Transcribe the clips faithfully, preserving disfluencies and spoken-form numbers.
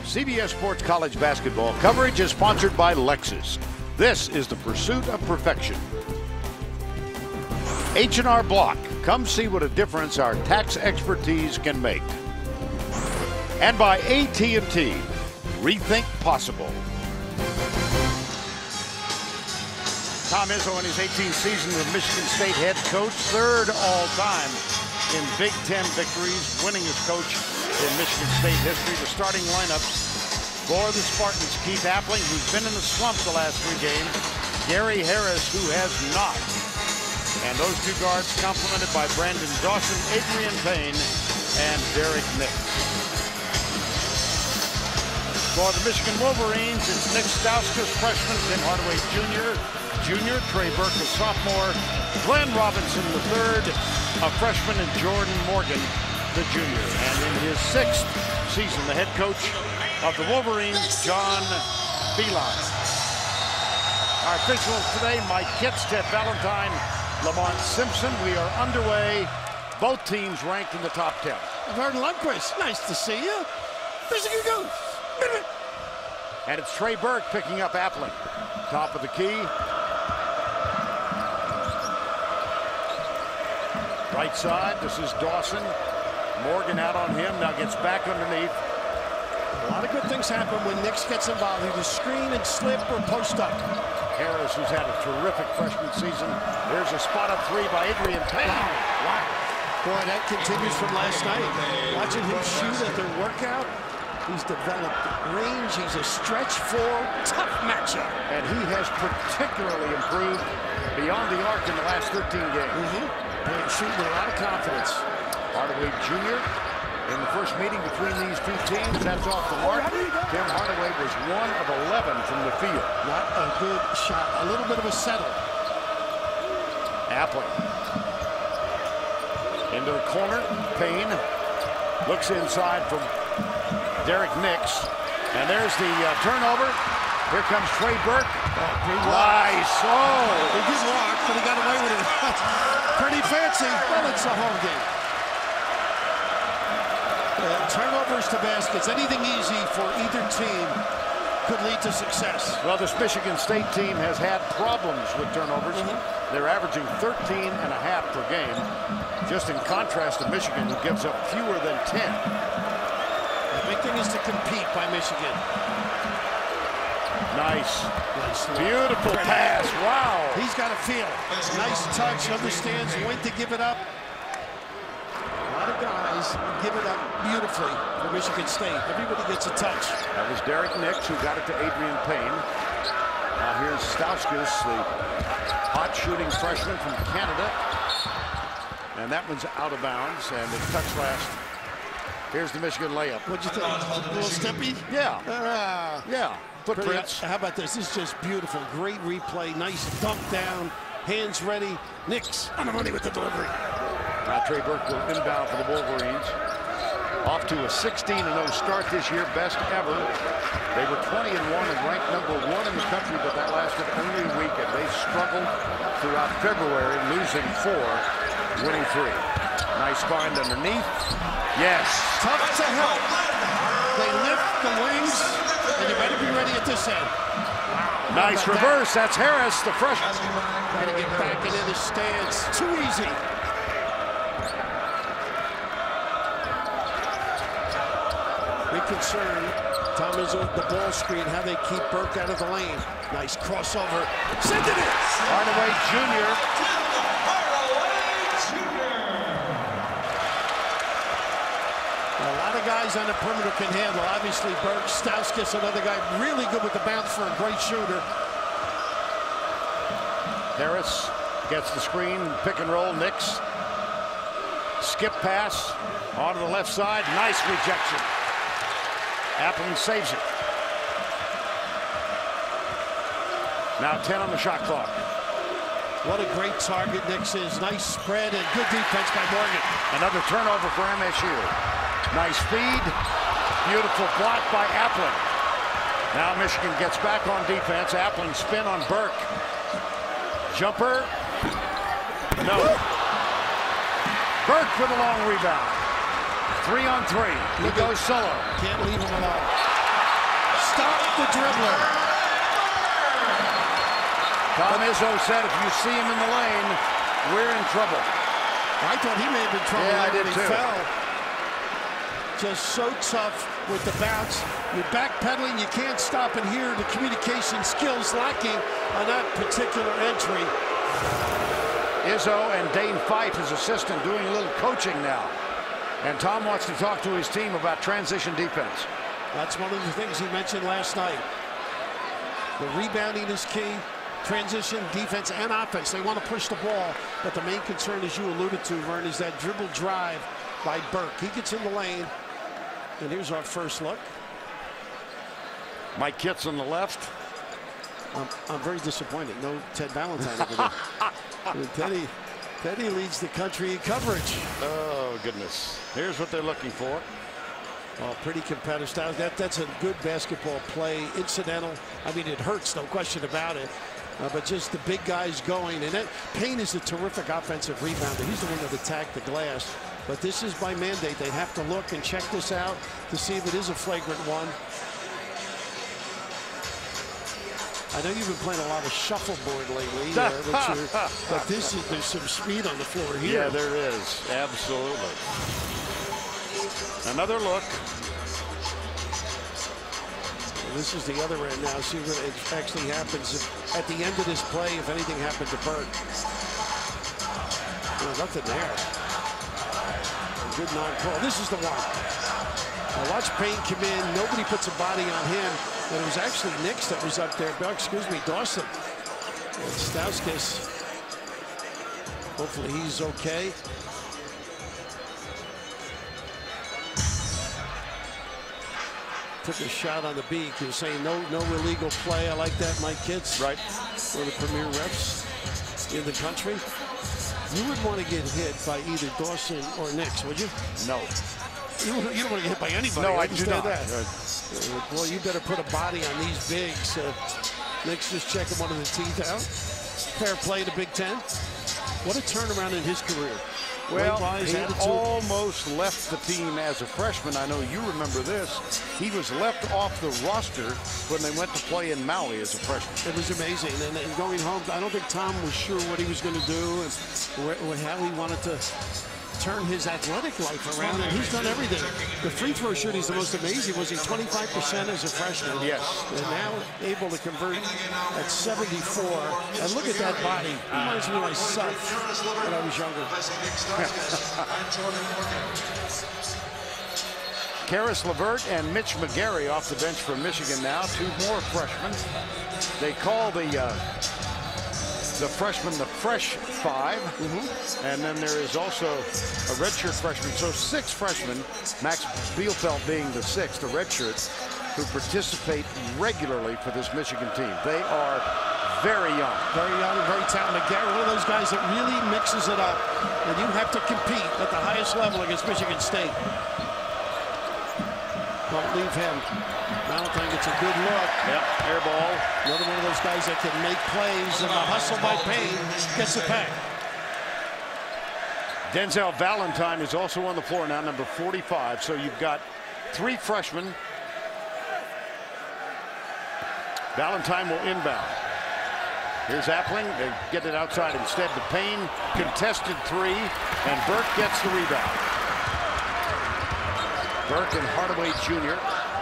C B S Sports College Basketball coverage is sponsored by Lexus. This is the pursuit of perfection. H and R Block. Come see what a difference our tax expertise can make. And by A T and T. Rethink possible. Tom Izzo in his eighteenth season as Michigan State head coach, third all-time in Big Ten victories, winningest coach in Michigan State history. The starting lineups for the Spartans: Keith Appling, who's been in the slump the last three games, Gary Harris, who has not, and those two guards complemented by Brandon Dawson, Adrian Payne, and Derek Nix. For the Michigan Wolverines, it's Nick Stauskas, freshman, Tim Hardaway Junior, junior, Trey Burke, a sophomore, Glenn Robinson, the third, a freshman, and Jordan Morgan, the junior. And in his sixth season, the head coach of the Wolverines, John Beilein. Our officials today: Mike Kitts, Ted Valentine, Lamont Simpson. We are underway. Both teams ranked in the top ten. Vernon Lundquist, nice to see you. Michigan goes. And it's Trey Burke picking up Appling. Top of the key. Right side, this is Dawson. Morgan out on him, now gets back underneath. A lot of good things happen when Nix gets involved. Either screen and slip or post up. Harris, who's had a terrific freshman season. There's a spot up three by Adrian Payne. Wow. Wow. Boy, that continues from last night. Watching him shoot at their workout. He's developed range. He's a stretch four, tough matchup. And he has particularly improved beyond the arc in the last thirteen games. Mm-hmm. And shooting with a lot of confidence. Hardaway Junior in the first meeting between these two teams. That's off the mark. Tim Hardaway was one of eleven from the field. Not a good shot. A little bit of a settle. Appling. Into the corner. Payne looks inside from Derek Nix, and there's the uh, turnover. Here comes Trey Burke. Oh, nice. Oh, he did walk, but he got away with it. Pretty fancy. Well, it's a home game. Uh, turnovers to baskets. Anything easy for either team could lead to success. Well, this Michigan State team has had problems with turnovers. Mm-hmm. They're averaging thirteen and a half per game, just in contrast to Michigan, who gives up fewer than ten. The big thing is to compete by Michigan. Nice. nice Beautiful pass. Wow. He's got a feel. Nice touch. Understands when to give it up. A lot of guys give it up beautifully for Michigan State. Everybody gets a touch. That was Derek Nix who got it to Adrian Payne. Now here's Stauskas, the hot shooting freshman from Canada. And that one's out of bounds, and it's touch last. Here's the Michigan layup. What'd you think? A little steppy? Yeah. Uh, yeah. Footprints. How about this? This is just beautiful. Great replay. Nice dunk down. Hands ready. Nix on the money with the delivery. Now Trey Burke will inbound for the Wolverines. Off to a sixteen and oh start this year, best ever. They were twenty and one and ranked number one in the country, but that lasted only a week, and they struggled throughout February, losing four, winning three. Nice find underneath. Yes. Tough to help. They lift the wings, and you better be ready at this end. Wow. Nice reverse. That? That's Harris, the freshman. Trying to get back into the stance. Too easy. Big concern. Tom is on the ball screen, how they keep Burke out of the lane. Nice crossover. Send it in. Hardaway Junior A lot of guys on the perimeter can handle. Obviously, Burke, Stauskas, another guy really good with the bounce for a great shooter. Harris gets the screen, pick and roll. Nix. Skip pass onto the left side. Nice rejection. Appling saves it. Now ten on the shot clock. What a great target Nix is. Nice spread and good defense by Morgan. Another turnover for M S U. Nice feed. Beautiful block by Appling. Now Michigan gets back on defense. Appling spin on Burke. Jumper. No. Burke with a long rebound. Three on three. He goes solo. Can't leave him alone. stop the dribbler. Tom Izzo said if you see him in the lane, we're in trouble. I thought he may have been trouble yeah, I did when too. he fell. Just so tough with the bounce. You're backpedaling, you can't stop, and here the communication skills lacking on that particular entry. Izzo and Dane Fife, his assistant, doing a little coaching now. And Tom wants to talk to his team about transition defense. That's one of the things he mentioned last night. The rebounding is key. Transition, defense, and offense. They want to push the ball, but the main concern, as you alluded to, Vern, is that dribble drive by Burke. He gets in the lane, and here's our first look. Mike Kitts on the left. I'm, I'm very disappointed. No Ted Valentine over there. Teddy, Teddy leads the country in coverage. Oh, goodness. Here's what they're looking for. Oh, pretty competitive style. That, that's a good basketball play. Incidental. I mean, it hurts, no question about it. Uh, but just the big guys going. And that, Payne is a terrific offensive rebounder. He's the one that attacked the glass. But this is by mandate. They have to look and check this out to see if it is a flagrant one. I know you've been playing a lot of shuffleboard lately, uh, but, but this is, there's some speed on the floor here. Yeah, there is. Absolutely. Another look. Well, this is the other end now. See what actually happens if, at the end of this play, if anything happened to Burke. Oh, nothing there. Good non-call. This is the one. Now watch Payne come in. Nobody puts a body on him. And it was actually Nix that was up there. Oh, excuse me, Dawson. And Stauskas. Hopefully he's okay. Took a shot on the beak. He was saying no, no illegal play. I like that, Mike Kitts. Right. One of the premier refs in the country. You would want to get hit by either Dawson or Nix, would you? No. You, you don't want to get hit by anybody. No, I, I do not. That. Uh, well, you better put a body on these bigs. Uh, Nix just checking one of the teeth out. Fair play to Big Ten. What a turnaround in his career. Well, Wise he attitude. almost left the team as a freshman. I know you remember this. He was left off the roster when they went to play in Maui as a freshman. It was amazing. And, and going home, I don't think Tom was sure what he was going to do and wh how he wanted to turn his athletic life around, and he's done everything. The free throw shooting is the most amazing. Was he twenty-five percent as a freshman? Yes. And now able to convert at seventy-four. And look at that body. Reminds me of my son when I was younger. Karis LeVert and Mitch McGarry off the bench for Michigan now. Two more freshmen. They call the uh, the freshman the Fresh Five. Mm-hmm. And then there is also a redshirt freshman. So six freshmen, Max Bielfeldt being the sixth, a redshirt, who participate regularly for this Michigan team. They are very young. Very young and very talented. McGarry, one of those guys that really mixes it up. And you have to compete at the highest level against Michigan State. Don't leave him. Valentine gets a good look. Yep, air ball. Another one of those guys that can make plays, and the hustle by Payne gets it back. Denzel Valentine is also on the floor now, number forty-five. So you've got three freshmen. Valentine will inbound. Here's Appling. They get it outside instead to Payne. Contested three, and Burke gets the rebound. Burke and Hardaway Junior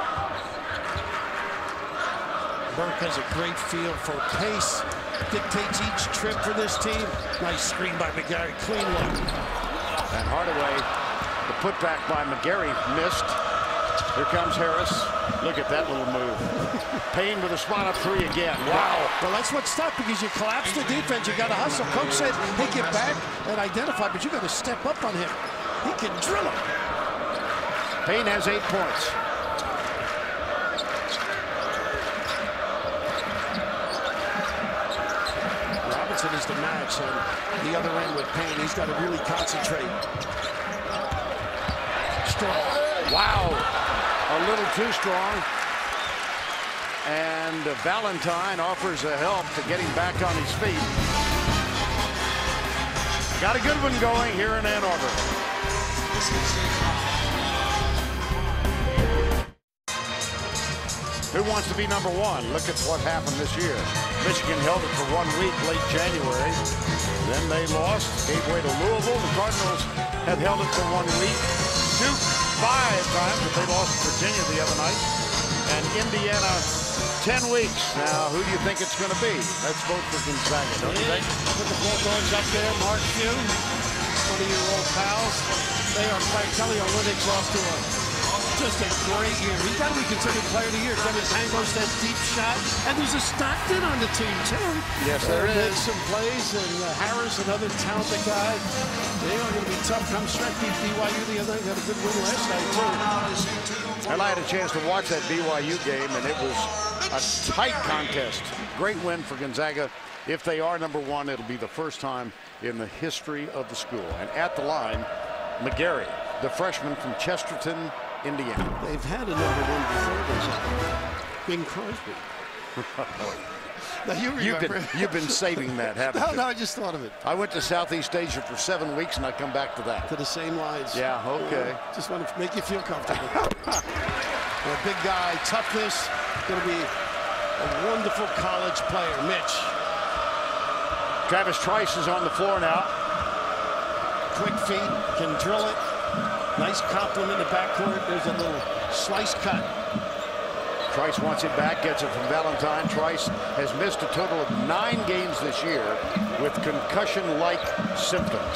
Burke has a great feel for pace. Dictates each trip for this team. Nice screen by McGarry. Clean look. And Hardaway, the putback by McGarry missed. Here comes Harris. Look at that little move. Payne with a spot up three again. Wow. Well, that's what's tough because you collapse the defense. You got to hustle. Coach said, hey, get back and identify, but you got to step up on him. He can drill him. Payne has eight points. Robinson is the match, and the other end with Payne, he's got to really concentrate. Strong. Wow, a little too strong. And Valentine offers a help to get him back on his feet. Got a good one going here in Ann Arbor. Who wants to be number one? Look at what happened this year. Michigan held it for one week late January. Then they lost, gave way to Louisville. The Cardinals have held it for one week. Duke five times, but they lost to Virginia the other night. And Indiana ten weeks. Now, who do you think it's going to be? Let's vote for Gonzaga, don't you think? Put the Bulldogs up there. Mark Few, twenty-year-old pals. They are playing. Kelly Olynyk's lost to a just a great year. He's got to be considered player of the year. Kevin Pangos, that deep shot. And there's a Stockton on the team, too. Yes, there is. Makes some plays. And uh, Harris, another talented guy. They are going to be tough. Come stretch. Beat B Y U the other night. Got a good win last night, too. And I had a chance to watch that B Y U game, and it was a tight contest. Great win for Gonzaga. If they are number one, it'll be the first time in the history of the school. And at the line, McGarry, the freshman from Chesterton, Indiana. They've had a number one before Gonzaga. Bing Crosby. Now you you've, been, you've been saving that, haven't no, you? No, I just thought of it. I went to Southeast Asia for seven weeks, and I come back to that. To the same lines. Yeah, okay. Uh, just want to make you feel comfortable. A big guy, toughness, going to be a wonderful college player. Mitch. Travis Trice is on the floor now. Quick feet, can drill it. Nice compliment in the backcourt. There's a little slice cut. Trice wants it back, gets it from Valentine. Trice has missed a total of nine games this year with concussion-like symptoms.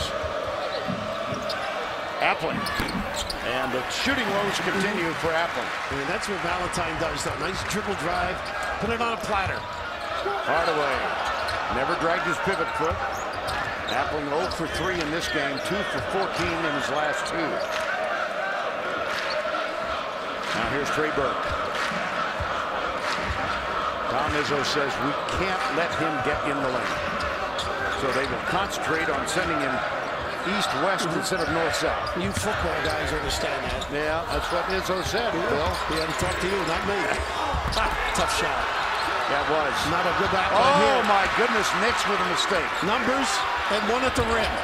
Appling. And the shooting woes continue for Appling. I mean, that's what Valentine does, though. Nice dribble drive. Put it on a platter. Hardaway. Never dragged his pivot foot. Appling zero for three in this game, two for fourteen in his last two. Now here's Trey Burke. Tom Izzo says we can't let him get in the lane. So they will concentrate on sending him east-west mm-hmm. instead of north-south. You football guys understand that. Yeah, that's what Izzo said, yeah. Bill. He had to talk to you, not me. Tough shot. That was. Not a good back Oh, here. my goodness, Knicks with a mistake. Numbers and one at the rim.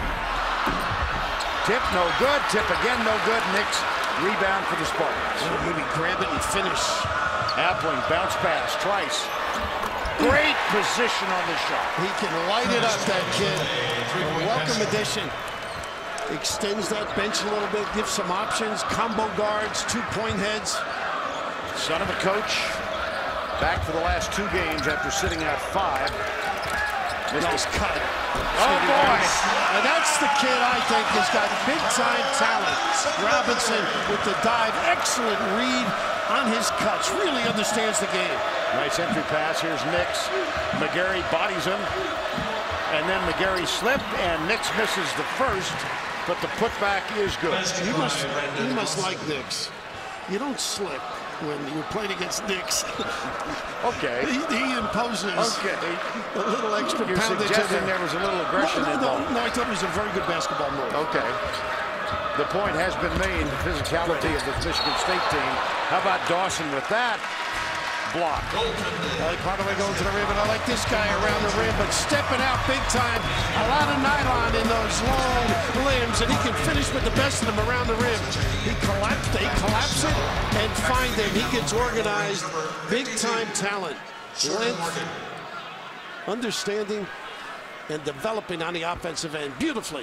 Tip, no good. Tip again, no good. Knicks rebound for the Spartans. Oh, maybe grab it and finish. Appling, bounce pass, Trice. Great position on the shot. He can light it up, that kid. Welcome addition. Extends that bench a little bit, gives some options. Combo guards, two-point heads. Son of a coach. Back for the last two games after sitting at five. Nice cut. Oh, boy. And that's the kid I think has got big-time talent. Robinson with the dive. Excellent read on his cuts. Really understands the game. Nice entry pass. Here's Nix. McGarry bodies him. And then McGarry slipped, and Nix misses the first, but the putback is good. You must, you must like Nix. You don't slip when you're playing against Knicks. Okay. He, he imposes okay. a little extra You're poundage. suggesting there was a little aggression no, no, involved. no, no, I thought it was a very good basketball move. Okay. The point has been made, the physicality of the Michigan State team. How about Dawson with that block? I like Hardaway going to the rim, and I like this guy around the rim, but stepping out big time. A lot of nylon in those long limbs, and he can finish with the best of them around the rim. He collapsed, they collapse it and find him. He gets organized. Big time talent, length, understanding, and developing on the offensive end beautifully.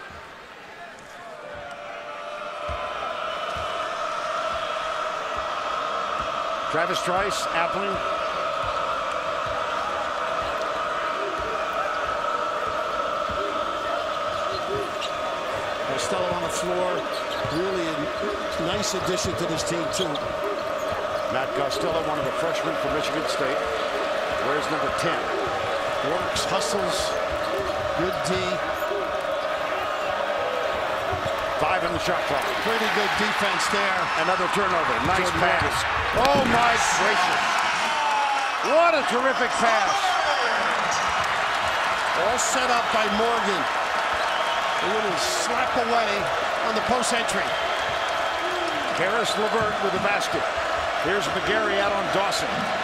Travis Trice, Appling. Costello on the floor. Really a nice addition to this team, too. Matt Costello, one of the freshmen from Michigan State. Where's number ten? Works, hustles, good D. Five on the shot clock. Pretty good defense there. Another turnover. Nice Jordan pass. Oh, my gracious. What a terrific pass. All set up by Morgan. A little slap away on the post entry. Harris LeVert with the basket. Here's McGarry out on Dawson.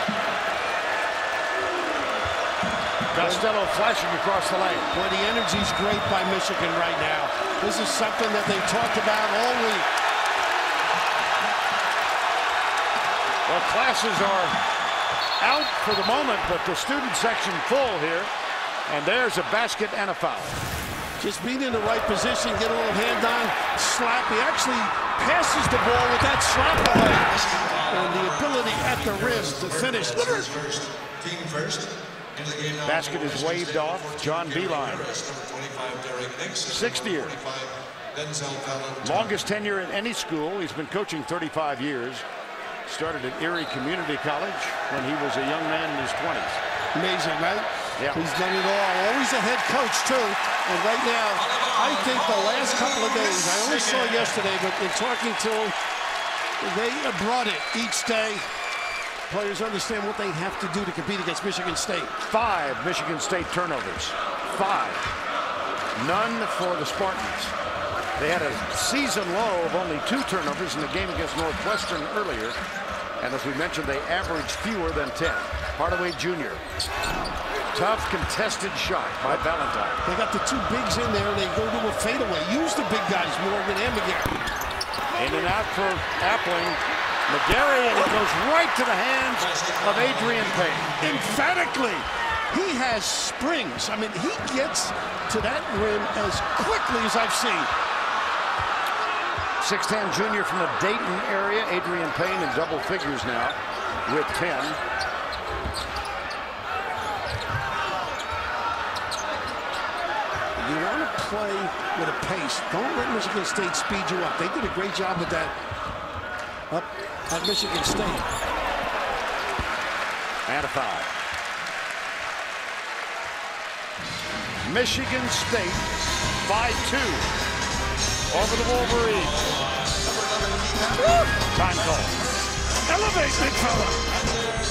Costello flashing across the lane. Boy, the energy's great by Michigan right now. This is something that they've talked about all week. Well, classes are out for the moment, but the student section full here. And there's a basket and a foul. Just being in the right position, get a little hand on, slap. He actually passes the ball with that slap away. And the ability at the rim to finish. Team first. Basket is waved off. John Beeline. sixty years. Longest tenure in any school. He's been coaching thirty-five years. Started at Erie Community College when he was a young man in his twenties. Amazing, right? Yeah. He's done it all. Always a head coach, too. And right now, I think the last couple of days, I only saw yesterday, but in talking to him, they brought it each day. Players understand what they have to do to compete against Michigan State. Five Michigan State turnovers. Five. None for the Spartans. They had a season low of only two turnovers in the game against Northwestern earlier. And as we mentioned, they averaged fewer than ten. Hardaway Junior Tough contested shot by Valentine. They got the two bigs in there, and they go to a fadeaway. Use the big guys, Morgan and McGarry. In and out for Appling. McGarry, and it goes right to the hands of Adrian Payne. Emphatically, he has springs. I mean, he gets to that rim as quickly as I've seen. six ten junior from the Dayton area. Adrian Payne in double figures now with ten. You want to play with a pace. Don't let Michigan State speed you up. They did a great job with that up at Michigan State. And a foul. Michigan State by two over the Wolverines. Time call. Elevate, big fella.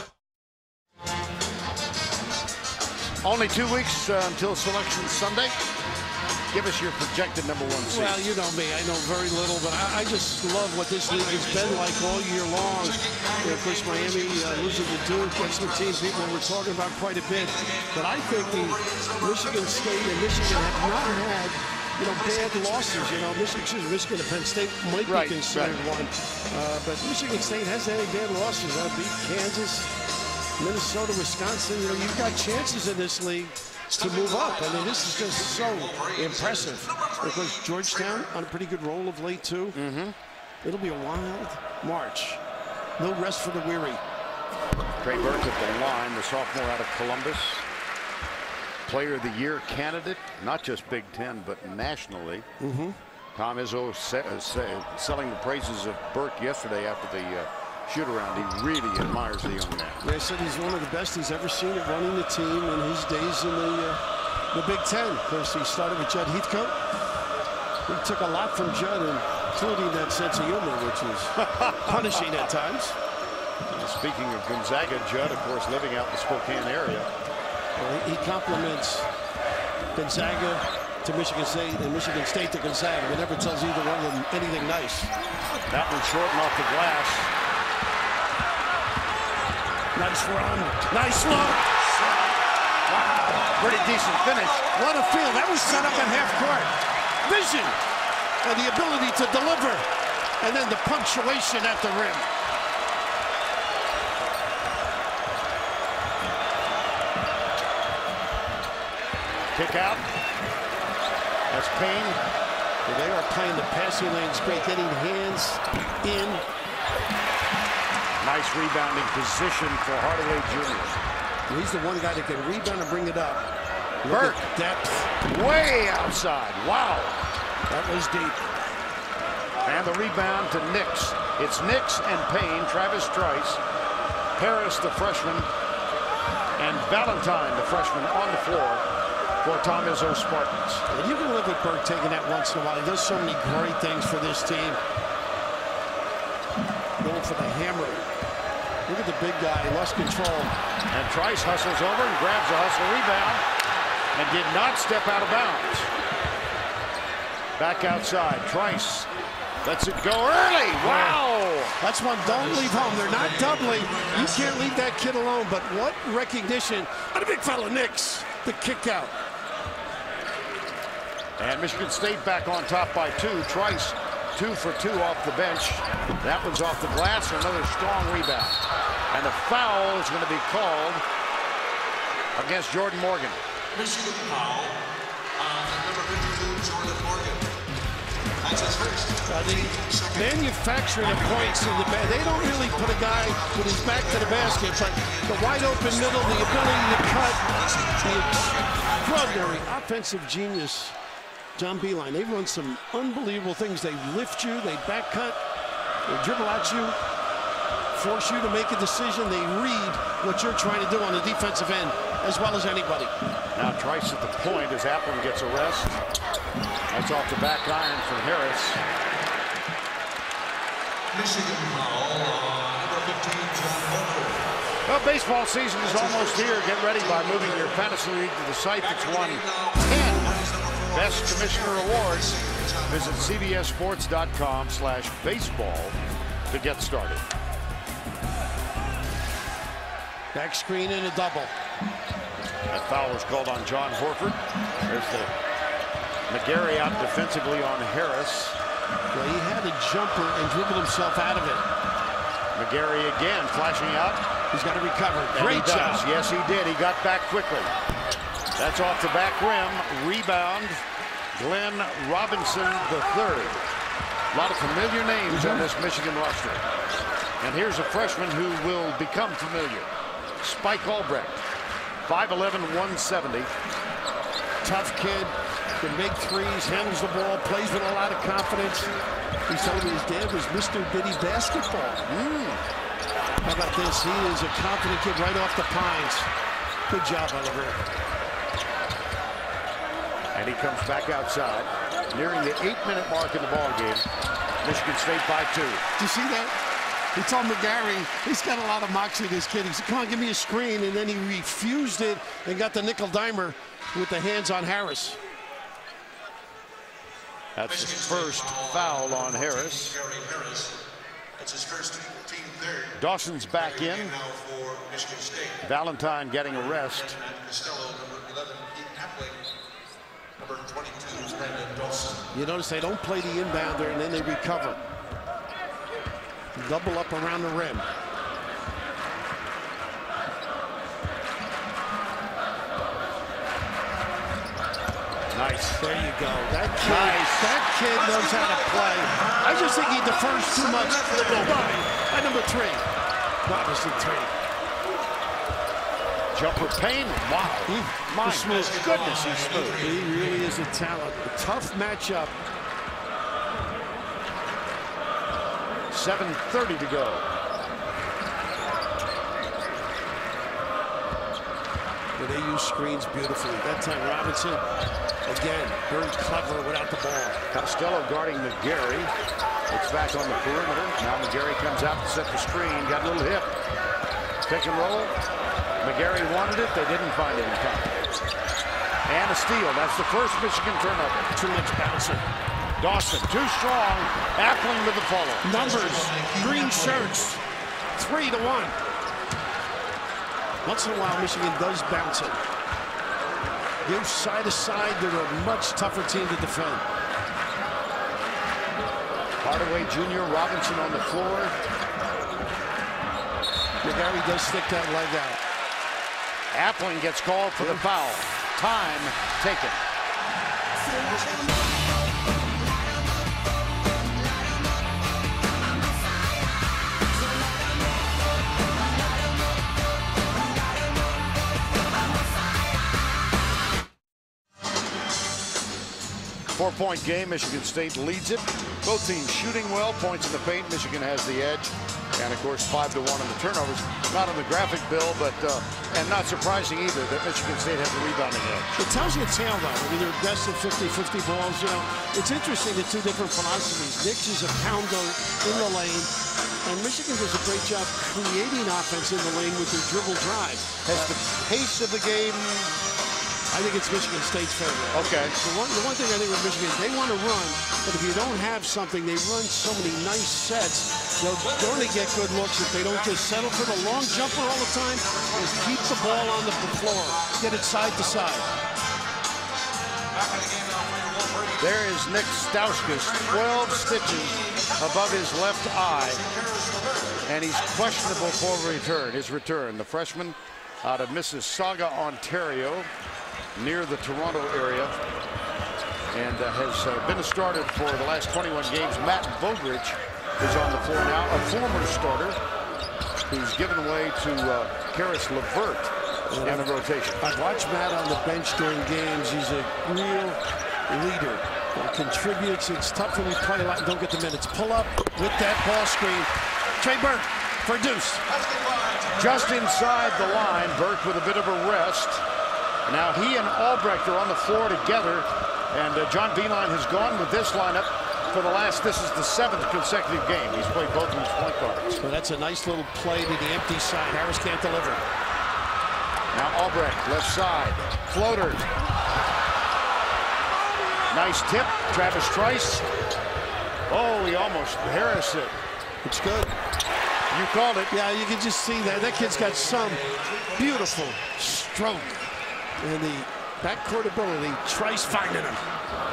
Only two weeks uh, until Selection Sunday. Give us your projected number one seed. Well, you know me. I know very little, but I, I just love what this league has been like all year long. You know, of course, Miami uh, losing to Duke. That's the team people were talking about quite a bit. But I think the Michigan State and Michigan have not had, you know, bad losses. You know, Michigan, excuse me, Michigan and Penn State might right, be considered right. one. Uh, but Michigan State hasn't had any bad losses. Uh, beat Kansas, Minnesota, Wisconsin. You know, you've got chances in this league to move up. I mean, this is just so impressive. Because Georgetown on a pretty good roll of late, too. Mm-hmm. It'll be a wild March. No rest for the weary. Trey Burke at the line, the sophomore out of Columbus. Player of the Year candidate, not just Big Ten, but nationally. Mm-hmm. Tom Izzo se se selling the praises of Burke yesterday after the uh, shoot-around. He really admires the young man. They said he's one of the best he's ever seen at running the team in his days in the, uh, the Big Ten. Of course, he started with Judd Heathcote. He took a lot from Judd, including that sense of humor, which is punishing at times. And speaking of Gonzaga, Judd, of course, living out in the Spokane area. Well, he, he compliments Gonzaga to Michigan State and Michigan State to Gonzaga, but never tells either one of them anything nice. That one short and off the glass. Nice run. Nice look. Wow. Pretty decent finish. What a feel. That was set up at half court. Vision and the ability to deliver. And then the punctuation at the rim. Kick out. That's Payne. Well, they are playing the passing lanes great, getting hands in. Nice rebounding position for Hardaway Junior He's the one guy that can rebound and bring it up. Burke. Depth. Way outside. Wow. That was deep. And the rebound to Nix. It's Nix and Payne, Travis Trice, Harris, the freshman, and Valentine, the freshman, on the floor for Tom Izzo Spartans. And you can live with Burke taking that once in a while. He does so many great things for this team. Going for the hammer. Look at the big guy. He lost control. And Trice hustles over and grabs a hustle rebound and did not step out of bounds. Back outside. Trice lets it go early. Wow. That's one. Don't leave home. They're not doubling. You can't leave that kid alone. But what recognition. And a big fella, Nix. The kick out. And Michigan State back on top by two. Trice two for two off the bench. That one's off the glass, and another strong rebound. And the foul is going to be called against Jordan Morgan. Michigan foul on number fifty-two, Jordan Morgan. That's his first. Uh, the manufacturing of points in the bed, they don't really put a guy with his back to the basket, but the wide open middle, the ability to cut, the extraordinary offensive genius, John Beilein. They run some unbelievable things. They lift you, they back cut, they dribble at you, force you to make a decision. They read what you're trying to do on the defensive end as well as anybody. Now Trice at the point as Applin gets a rest. That's off the back iron from Harris. Michigan foul on number fifteen, John Walker. Well, baseball season is almost here. Get ready by moving your fantasy league to the site that's won ten Best Commissioner Awards. Visit C B S sports dot com slash baseball to get started. Back screen and a double. That foul was called on John Horford. There's the McGarry out defensively on Harris. Well, he had a jumper and dribbled himself out of it. McGarry again flashing out. He's got to recover. And Great he job. does. Yes, he did. He got back quickly. That's off the back rim. Rebound, Glenn Robinson the third. A lot of familiar names on this Michigan roster. And here's a freshman who will become familiar. Spike Albrecht, five eleven, one seventy. Tough kid, can make threes, handles the ball, plays with a lot of confidence. He's telling me his dad was Mister Biddy Basketball. Mm. How about this? He is a confident kid right off the Pines. Good job, Oliver. And he comes back outside, nearing the eight-minute mark in the ball game. Michigan State by two. Do you see that? He told McGarry, he's got a lot of moxie, this kid. He said, come on, give me a screen. And then he refused it and got the nickel dimer with the hands on Harris. That's his first foul on Harris. That's his first team third. Dawson's back in. Now for Michigan State. Valentine getting a rest. And Costello, number eleven, Keith Appling. Number twenty-two, Brandon Dawson. You notice they don't play the inbounder and then they recover. Double up around the rim. Nice. There you go. That kid, Nice. that kid knows how to play. I just think he defers too much. By number three. Robinson three. Jumper Payne. Wow. He, My smooth. goodness, he's smooth. He really is a talent. A tough matchup. seven thirty to go. But they use screens beautifully. That time Robinson, again, very clever without the ball. Costello guarding McGarry. It's back on the perimeter. Now McGarry comes out to set the screen. Got a little hip. Pick and roll. McGarry wanted it. They didn't find it in time. And a steal. That's the first Michigan turnover. Too much bouncing. Dawson, too strong. Applin with the follow. Numbers, green shirts, three to one. Once in a while, Michigan does bounce it. Give side to side, they're a much tougher team to defend. Hardaway Junior, Robinson on the floor. McGarry does stick that leg out. Applin gets called for the foul. Time taken. Four-point game. Michigan State leads it. Both teams shooting well. Points in the paint. Michigan has the edge. And, of course, five to one on the turnovers. Not on the graphic, Bill, but uh, and not surprising either that Michigan State has a rebounding edge. It tells you a tale, though. I mean, they're best of fifty fifty balls. You know, it's interesting, the two different philosophies. Nix is a pounder in the lane, and Michigan does a great job creating offense in the lane with their dribble drive. Has the pace of the game... I think it's Michigan State's favorite. Okay. The one, the one thing I think with Michigan, they want to run, but if you don't have something, they run so many nice sets. They're going to get good looks if they don't just settle for the long jumper all the time. Just keep the ball on the floor. Get it side to side. Back in the game now for your Wolverines. There is Nick Stauskas, twelve stitches above his left eye, and he's questionable for return. His return, the freshman out of Mississauga, Ontario, near the Toronto area, and uh, has uh, been a starter for the last twenty-one games. Matt Bogridge is on the floor now, a former starter who's given way to uh, Karis LeVert in the rotation. I've watched Matt on the bench during games. He's a real leader. He contributes. It's tough when we play a lot and don't get the minutes. Pull up with that ball screen. Trey Burke for deuce. Just inside the line, Burke with a bit of a rest. Now he and Albrecht are on the floor together, and uh, John Beilein has gone with this lineup for the last, this is the seventh consecutive game. He's played both of his point guards. So that's a nice little play to the empty side. Harris can't deliver. Now Albrecht, left side, floater. Nice tip, Travis Trice. Oh, he almost, Harris it. It's good. You called it. Yeah, you can just see that. That kid's got some beautiful stroke. And the backcourt ability, Trice finding him.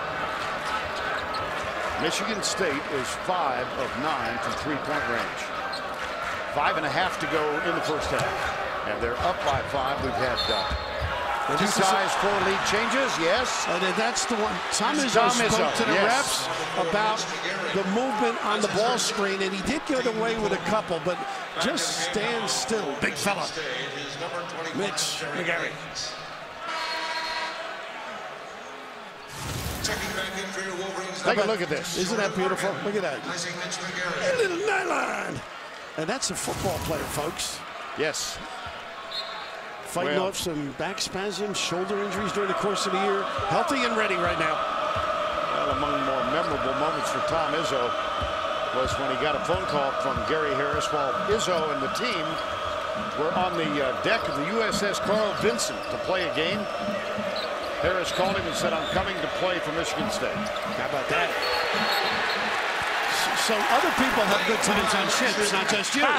Michigan State is five of nine from three-point range. Five and a half to go in the first half. And they're up by five. We've had uh, two ties, four lead changes, yes. And that's the one. Tom Izzo spoke to the yes. refs about the movement on the ball screen, and he did get away with a couple, but just stand still. Big fella. Mitch McGarry. Take a look at this. Isn't that beautiful? Look at that. A little nylon. And that's a football player, folks. Yes. Fighting well, off some back spasms, shoulder injuries during the course of the year. Healthy and ready right now. Well, among the more memorable moments for Tom Izzo was when he got a phone call from Gary Harris while Izzo and the team were on the uh, deck of the U S S Carl Vinson to play a game. Harris called him and said, I'm coming to play for Michigan State. How about that? So other people have good times on ships, not just you.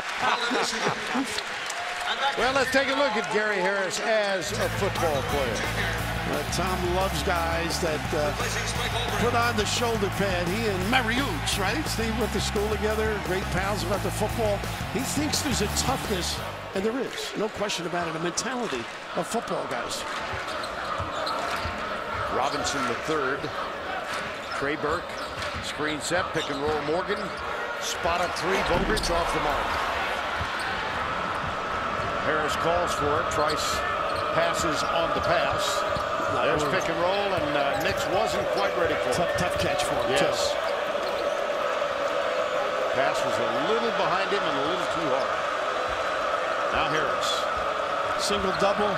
Well, let's take a look at Gary Harris as a football player. Uh, Tom loves guys that uh, put on the shoulder pad. He and Mariucci, right? Steve went to school together, great pals about the football. He thinks there's a toughness, and there is, no question about it, a mentality of football guys. Robinson the third. Trey Burke. Screen set, pick and roll Morgan. Spot up three, Bogridge off the mark. Harris calls for it. Trice passes on the pass. There's pick and roll, and uh, Nix wasn't quite ready for it. Tough, tough catch for him, yes. Too. Pass was a little behind him and a little too hard. Now Harris. Single double.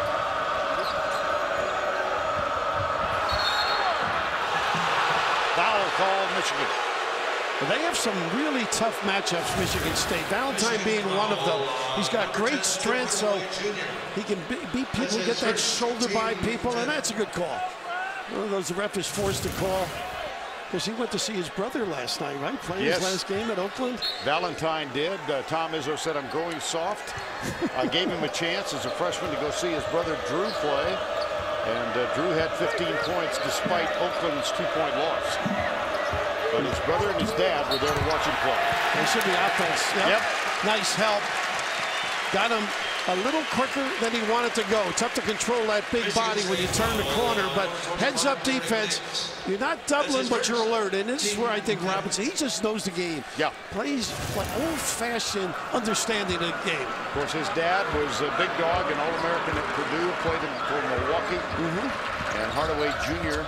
Foul called Michigan. Well, they have some really tough matchups, Michigan State. Valentine being one of them. He's got great strength, so he can beat people, get that shoulder by people, and that's a good call. One of those the ref is forced to call because he went to see his brother last night, right? Playing yes. his last game at Oakland. Valentine did. Uh, Tom Izzo said, I'm growing soft. I gave him a chance as a freshman to go see his brother Drew play. And uh, Drew had fifteen points despite Oakland's two-point loss. But his brother and his dad were there to watch him play. They should be offense. Yep. yep. Nice help. Got him a little quicker than he wanted to go. Tough to control that big body when you turn the corner, but heads-up defense. You're not doubling, but you're alert. And this is where I think Robinson, he just knows the game. Yeah. Plays like old-fashioned understanding of the game. Of course, his dad was a big dog, an All-American at Purdue, played him for Milwaukee. Mm-hmm. And Hardaway Junior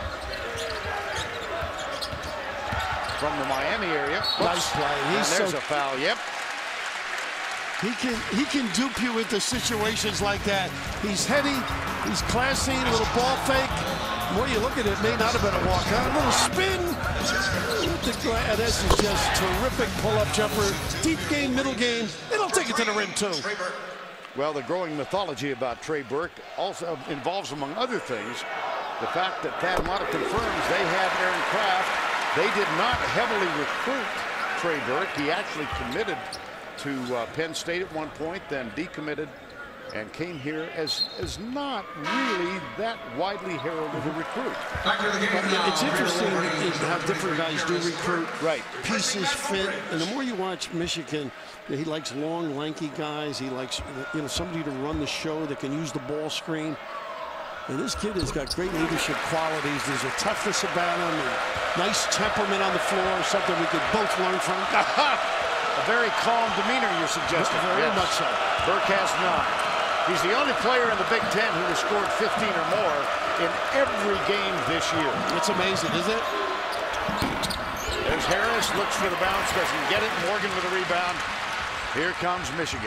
from the Miami area. Oops. Nice play. He's and there's so, a foul, yep. He can he can dupe you into situations like that. He's heady, he's classy, a little ball fake. The more you look at it, it may not have been a walk on. A little spin. And this is just terrific pull-up jumper. Deep game, middle game. It'll take it to the rim, too. Well, the growing mythology about Trey Burke also involves, among other things, the fact that Thad Matta confirms they had Aaron Kraft. They did not heavily recruit Trey Burke. He actually committed to uh, Penn State at one point, then decommitted and came here as, as not really that widely heralded a recruit. It's interesting how different guys do recruit. Right. Pieces fit, and the more you watch Michigan, he likes long, lanky guys. He likes, you know, somebody to run the show that can use the ball screen. And this kid has got great leadership qualities. There's a toughness about him, and nice temperament on the floor, something we could both learn from. A very calm demeanor, you're suggesting. Very yes. much so. Burke has nine. He's the only player in the Big Ten who has scored fifteen or more in every game this year. It's amazing, isn't it? There's Harris, looks for the bounce, doesn't get it. Morgan with a rebound. Here comes Michigan.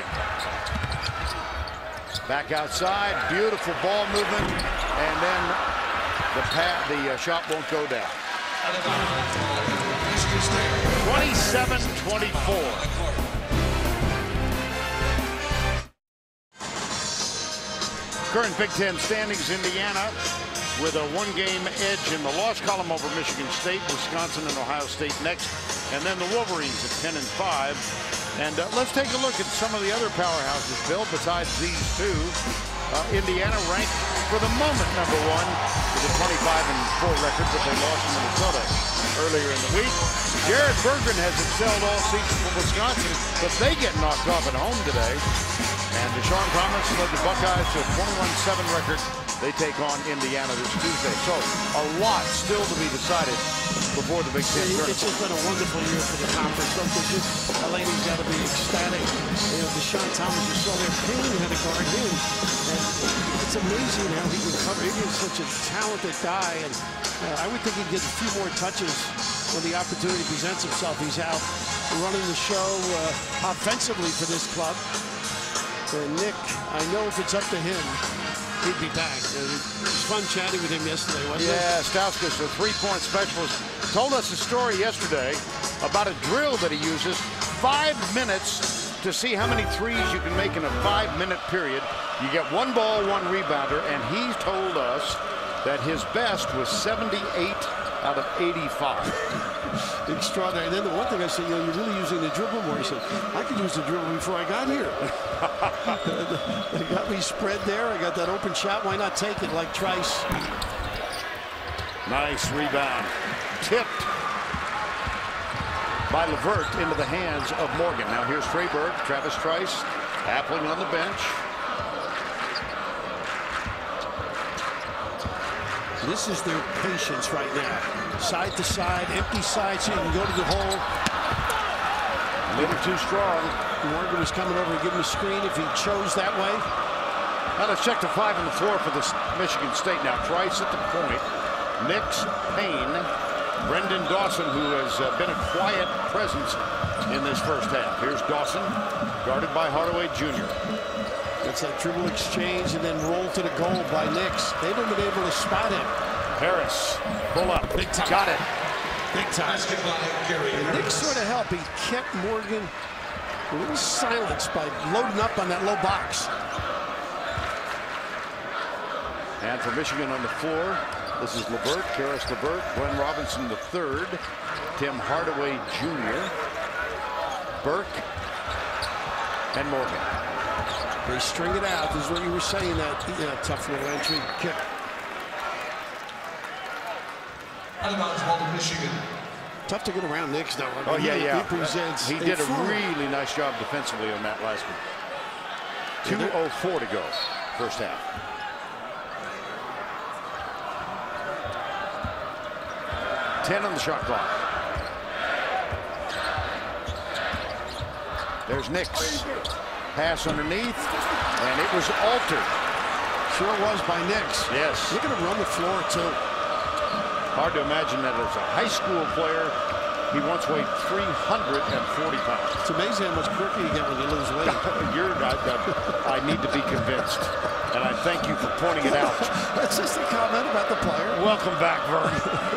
Back outside, beautiful ball movement, and then the pat, the uh, shot won't go down. twenty-seven twenty-four. Current Big Ten standings: Indiana with a one-game edge in the loss column over Michigan State, Wisconsin and Ohio State next, and then the Wolverines at ten and five. And uh, let's take a look at some of the other powerhouses, Bill, besides these two. Uh, Indiana ranked for the moment number one with a twenty-five and four record, but they lost to Minnesota earlier in the week. Jared Berggren has excelled all season for Wisconsin, but they get knocked off at home today. And Deshaun Thomas led the Buckeyes to a twenty-one seven record. They take on Indiana this Tuesday. So a lot still to be decided before the Big Ten tournament. It's just been a wonderful year for the conference. Don't they just, Elaine's got to be ecstatic. You know, Deshaun Thomas, you saw their pain had to guard him. And it's amazing how he can cover. He is such a talented guy. And uh, I would think he'd get a few more touches when the opportunity presents himself. He's out running the show uh, offensively for this club. And Nick, I know if it's up to him, he'd be back. It was fun chatting with him yesterday, wasn't it? Yeah, Stauskas, the three-point specialist, told us a story yesterday about a drill that he uses. Five minutes to see how many threes you can make in a five-minute period. You get one ball, one rebounder, and he told us that his best was seventy-eight out of eighty-five. Extraordinary. And then the one thing I said, you know, you're really using the dribble more. He said, I could use the dribble before I got here. They got me spread there. I got that open shot. Why not take it like Trice? Nice rebound. Tipped by LeVert into the hands of Morgan. Now here's Trey Burke, Travis Trice, Appling on the bench. This is their patience right now. Side to side, empty side, so you can go to the hole. A little too strong. Morgan was coming over and giving a screen if he chose that way. Now let's check the five on the floor for this Michigan State. Now Trice at the point. Nix, Payne, Brendan Dawson, who has uh, been a quiet presence in this first half. Here's Dawson, guarded by Hardaway Junior It's that dribble exchange and then roll to the goal by Nix. They haven't been able to spot him. Harris, pull up. Big time. Got it. Big time. And Nix sort of helped. He kept Morgan a little silenced by loading up on that low box. And for Michigan on the floor, this is LeVert, Karis LeVert, Glenn Robinson the third, Tim Hardaway Junior, Burke, and Morgan. They string it out. This is what you were saying, that you know, tough little entry kick. Out of bounds, ball to Michigan. Tough to get around Nix, though. I mean, Oh, yeah, he, yeah. He presents. He did a really nice job defensively on that last one. two oh four to go, first half. ten on the shot clock. There's Nix. Pass underneath, and it was altered. Sure was by Nix. Yes. Look at him run the floor, too. Hard to imagine that as a high school player, he once weighed three hundred forty pounds. It's amazing how much quicker you get when you lose weight. You're, I, I, I need to be convinced, and I thank you for pointing it out. That's just a comment about the player. Welcome back, Vern.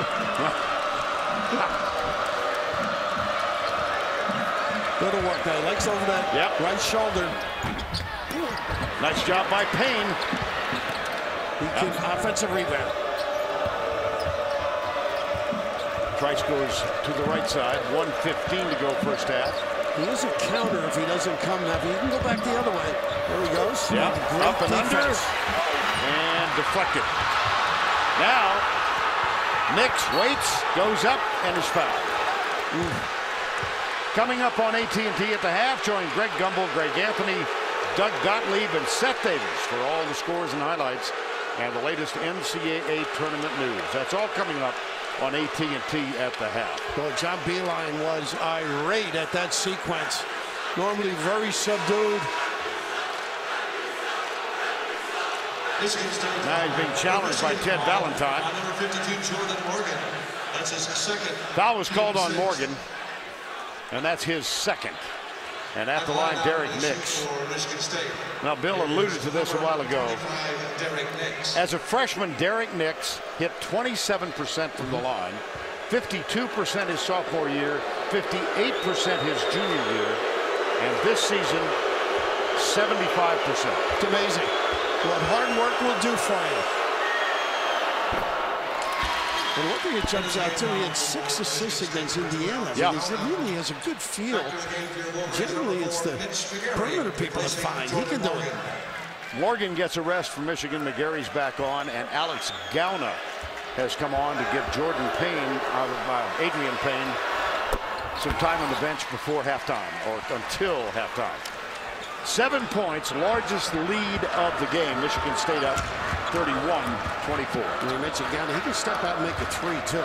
Go to work now. He likes over that yep. right shoulder. Nice job by Payne. He can yep. offensive rebound. Trice goes to the right side. one fifteen to go first half. He is a counter if he doesn't come now. He can go back the other way. There he goes. Yeah, Great up and under. defense. And deflected. Now, Nix waits, goes up, and is fouled. Mm. Coming up on A T and T at the half, join Greg Gumbel, Greg Anthony, Doug Gottlieb, and Seth Davis for all the scores and highlights and the latest N C double A tournament news. That's all coming up on A T and T at the half. Well, John Beilein was irate at that sequence. Normally very subdued. Now he's being challenged by Ted Valentine. Number fifty-two, Jordan Morgan. That's his second. Foul was called on Morgan, and that's his second. And at the line, Derek Nix. Now, Bill alluded to this a while ago. As a freshman, Derek Nix hit twenty-seven percent from the line, fifty-two percent his sophomore year, fifty-eight percent his junior year, and this season, seventy-five percent. It's amazing what hard work will do for you. And one thing that jumps out too, he had six assists against Indiana. Yeah. He really has a good feel. Generally, it's the perimeter people that find. He can do it. Morgan gets a rest from Michigan. McGarry's back on, and Alex Gauna has come on to give Jordan Payne, uh, Adrian Payne, some time on the bench before halftime, or until halftime. Seven points, largest lead of the game. Michigan State up thirty-one twenty-four. You mentioned Gauna, he can step out and make a three, too.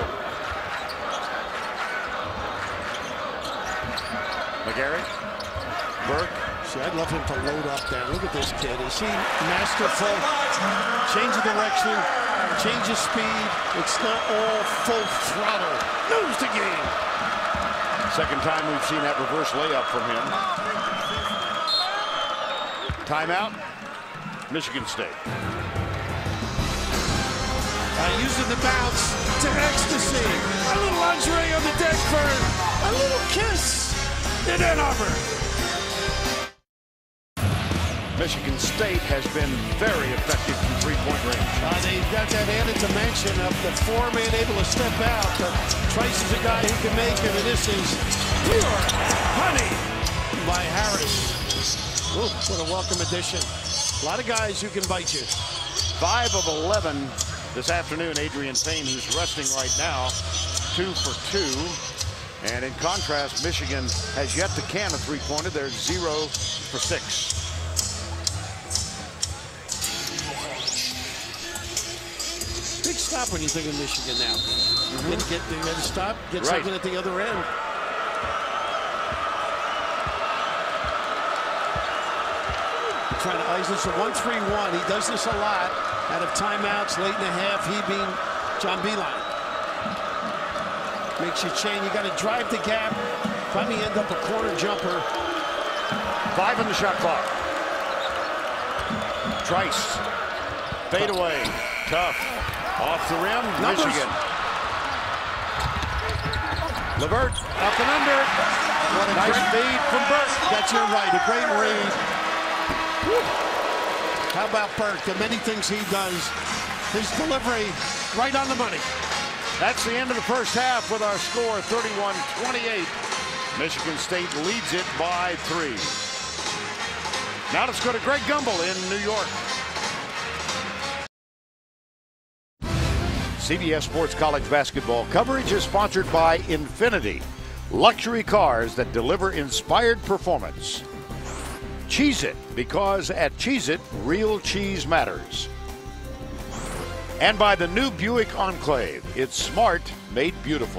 McGarry, Burke. See, I'd love him to load up there. Look at this kid. Is he masterful? Change of direction, change of speed. It's not all full throttle. Knows the game. Second time we've seen that reverse layup from him. Timeout, Michigan State. Uh, using the bounce to ecstasy. A little lingerie on the deck for a little kiss in Ann Arbor. Michigan State has been very effective from three-point range. Uh, they've got that added dimension of the four-man able to step out. But Trice is a guy who can make it, and this is pure honey by Harris. Ooh, what a welcome addition. A lot of guys who can bite you. Five of eleven this afternoon. Adrian Payne, who's resting right now, two for two. And in contrast, Michigan has yet to can a three-pointer. They're zero for six. Big stop when you think of Michigan now. Mm-hmm. Get, get, they got to stop, get right. something at the other end. Trying to ice this a one three one. He does this a lot out of timeouts late in the half. He being John Beilein. Makes you chain. You got to drive the gap. Probably end up a corner jumper. Five on the shot clock. Trice. Fade away. Tough. Off the rim. Numbers. Michigan. LeVert up and under. What a nice feed from Burke. That's your right. A great read. Woo. How about Burke? The many things he does. His delivery right on the money. That's the end of the first half with our score thirty-one twenty-eight. Michigan State leads it by three. Now let's go to Greg Gumbel in New York. C B S Sports College basketball coverage is sponsored by Infinity, luxury cars that deliver inspired performance. Cheez-It, because at Cheez-It, real cheese matters. And by the new Buick Enclave. It's smart, made beautiful.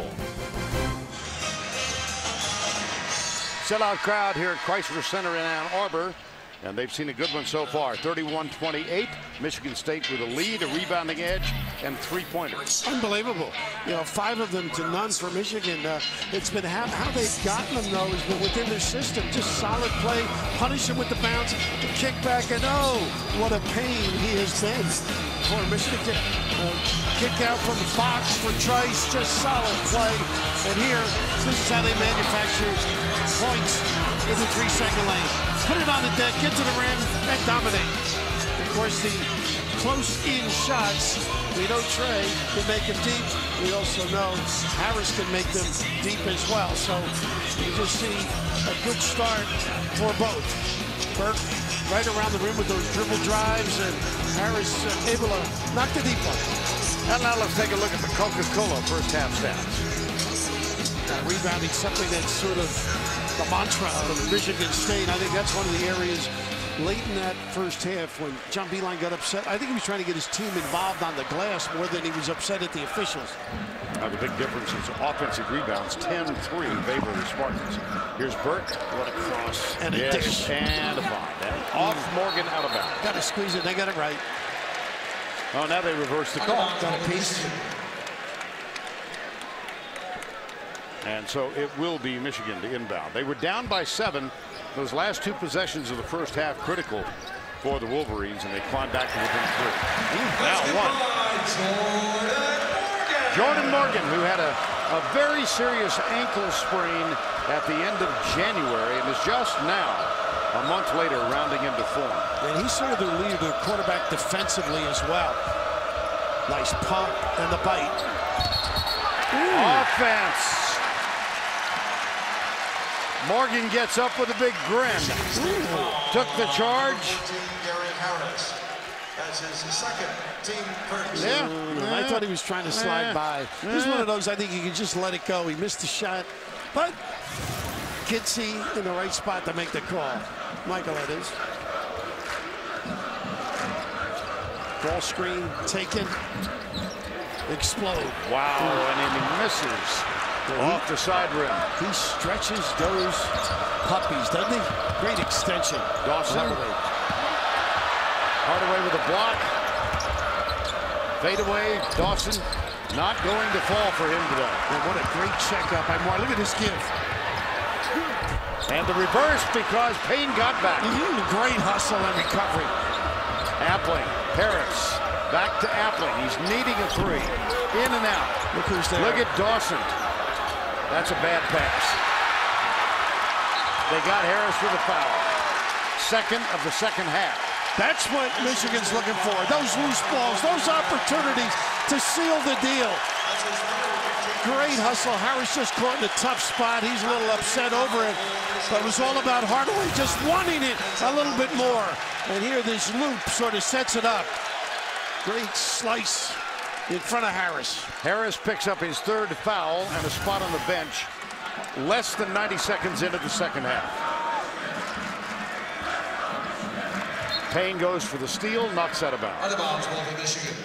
Sellout crowd here at Chrysler Center in Ann Arbor. And they've seen a good one so far. thirty-one twenty-eight. Michigan State with a lead, a rebounding edge, and three-pointers. Unbelievable. You know, five of them to none for Michigan. Uh, it's been how, how they've gotten them, though, has been within their system. Just solid play, punish them with the bounce, the kick back, and oh, what a pain he has been for Michigan. Uh, kick out from the box for Trice, just solid play. And here, this is how they manufacture points in the three-second lane. Put it on the deck, get to the rim, and dominate. Of course, the close-in shots We know Trey can make them deep. We also know Harris can make them deep as well. So you just see a good start for both. Burke right around the rim with those dribble drives, and Harris uh, able to knock the deep one. And now let's take a look at the Coca-Cola first half stats. Uh, rebounding, something that's sort of the mantra of Michigan State. I think that's one of the areas late in that first half when John Beilein got upset. I think he was trying to get his team involved on the glass more than he was upset at the officials. Now the big difference is offensive rebounds, ten three in favor of the Spartans. Here's Burke. What a cross. And a yes, dish. And a bond. And off Morgan, out of bounds. Got to squeeze it. They got it right. Oh, now they reverse the call. Got a piece. And so it will be Michigan to inbound. They were down by seven. Those last two possessions of the first half critical for the Wolverines, and they climbed back to within three. Now one. Jordan Morgan, who had a, a very serious ankle sprain at the end of January and is just now, a month later, rounding into form. And he's sort of the leader, the quarterback defensively as well. Nice pump and the bite. Ooh. Offense. Morgan gets up with a big grin. Ooh. Took the charge. That's his second team first. Yeah. yeah. I thought he was trying to slide yeah. by. Yeah. This is one of those, I think you can just let it go. He missed the shot, but Kinsey in the right spot to make the call. Michael, that is. Ball screen taken. Explode. Wow, Ooh. And then he misses. Well, off the side rim. He stretches those puppies, doesn't he? Great extension. Dawson. Hardaway. Hardaway with a block. Fade away. Dawson not going to fall for him today. And what a great checkup by Moore. Look at this give. And the reverse because Payne got back. Mm-hmm. Great hustle and recovery. Appling. Harris. Back to Appling. He's needing a three. In and out. Look who's there. Look at Dawson. That's a bad pass. They got Harris with a foul. Second of the second half. That's what Michigan's looking for. Those loose balls, those opportunities to seal the deal. Great hustle. Harris just caught in a tough spot. He's a little upset over it. But it was all about Hardaway just wanting it a little bit more. And here this loop sort of sets it up. Great slice in front of Harris. Harris picks up his third foul and a spot on the bench less than ninety seconds into the second half. Payne goes for the steal, knocks out of bounds. Out of bounds, ball for Michigan.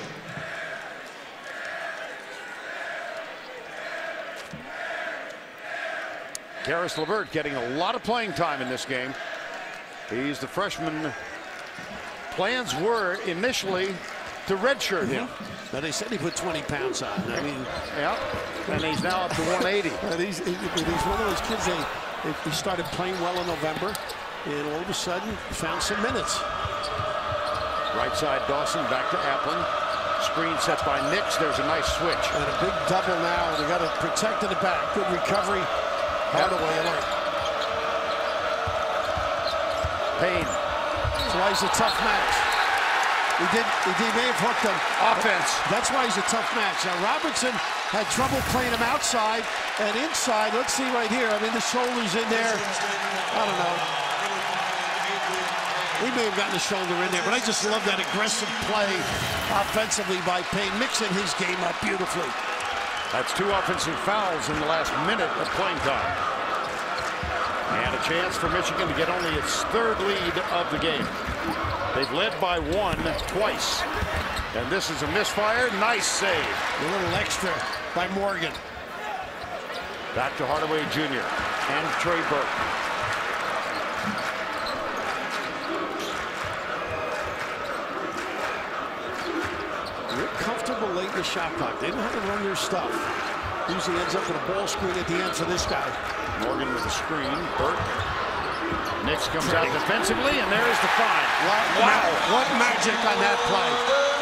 Karis LeVert getting a lot of playing time in this game. He's the freshman. Plans were initially to redshirt him. Mm-hmm. Now they said he put twenty pounds on. I mean, yeah, and he's now up to one eighty. And he's, he's one of those kids. They, they he started playing well in November, and all of a sudden found some minutes. Right side, Dawson back to Appling. Screen set by Nix. There's a nice switch. And a big double now. They got to protect in the back. Good recovery. Hardaway alert. Payne. That's why he's a tough match. He did. He, he may have hooked him. Offense. That's why he's a tough match. Now Robinson had trouble playing him outside and inside. Let's see right here. I mean, the shoulders in there. I don't know. He may have gotten the shoulder in there, but I just love that aggressive play offensively by Payne, mixing his game up beautifully. That's two offensive fouls in the last minute of playing time. And a chance for Michigan to get only its third lead of the game. They've led by one twice. And this is a misfire. Nice save. A little extra by Morgan. Back to Hardaway Junior and Trey Burke. Comfortable late in the shot clock. They don't have to run their stuff. Usually ends up with a ball screen at the end for this guy. Morgan with the screen. Burke. Nix comes Pretty. out defensively, and there is the find. What, wow. What magic on that play.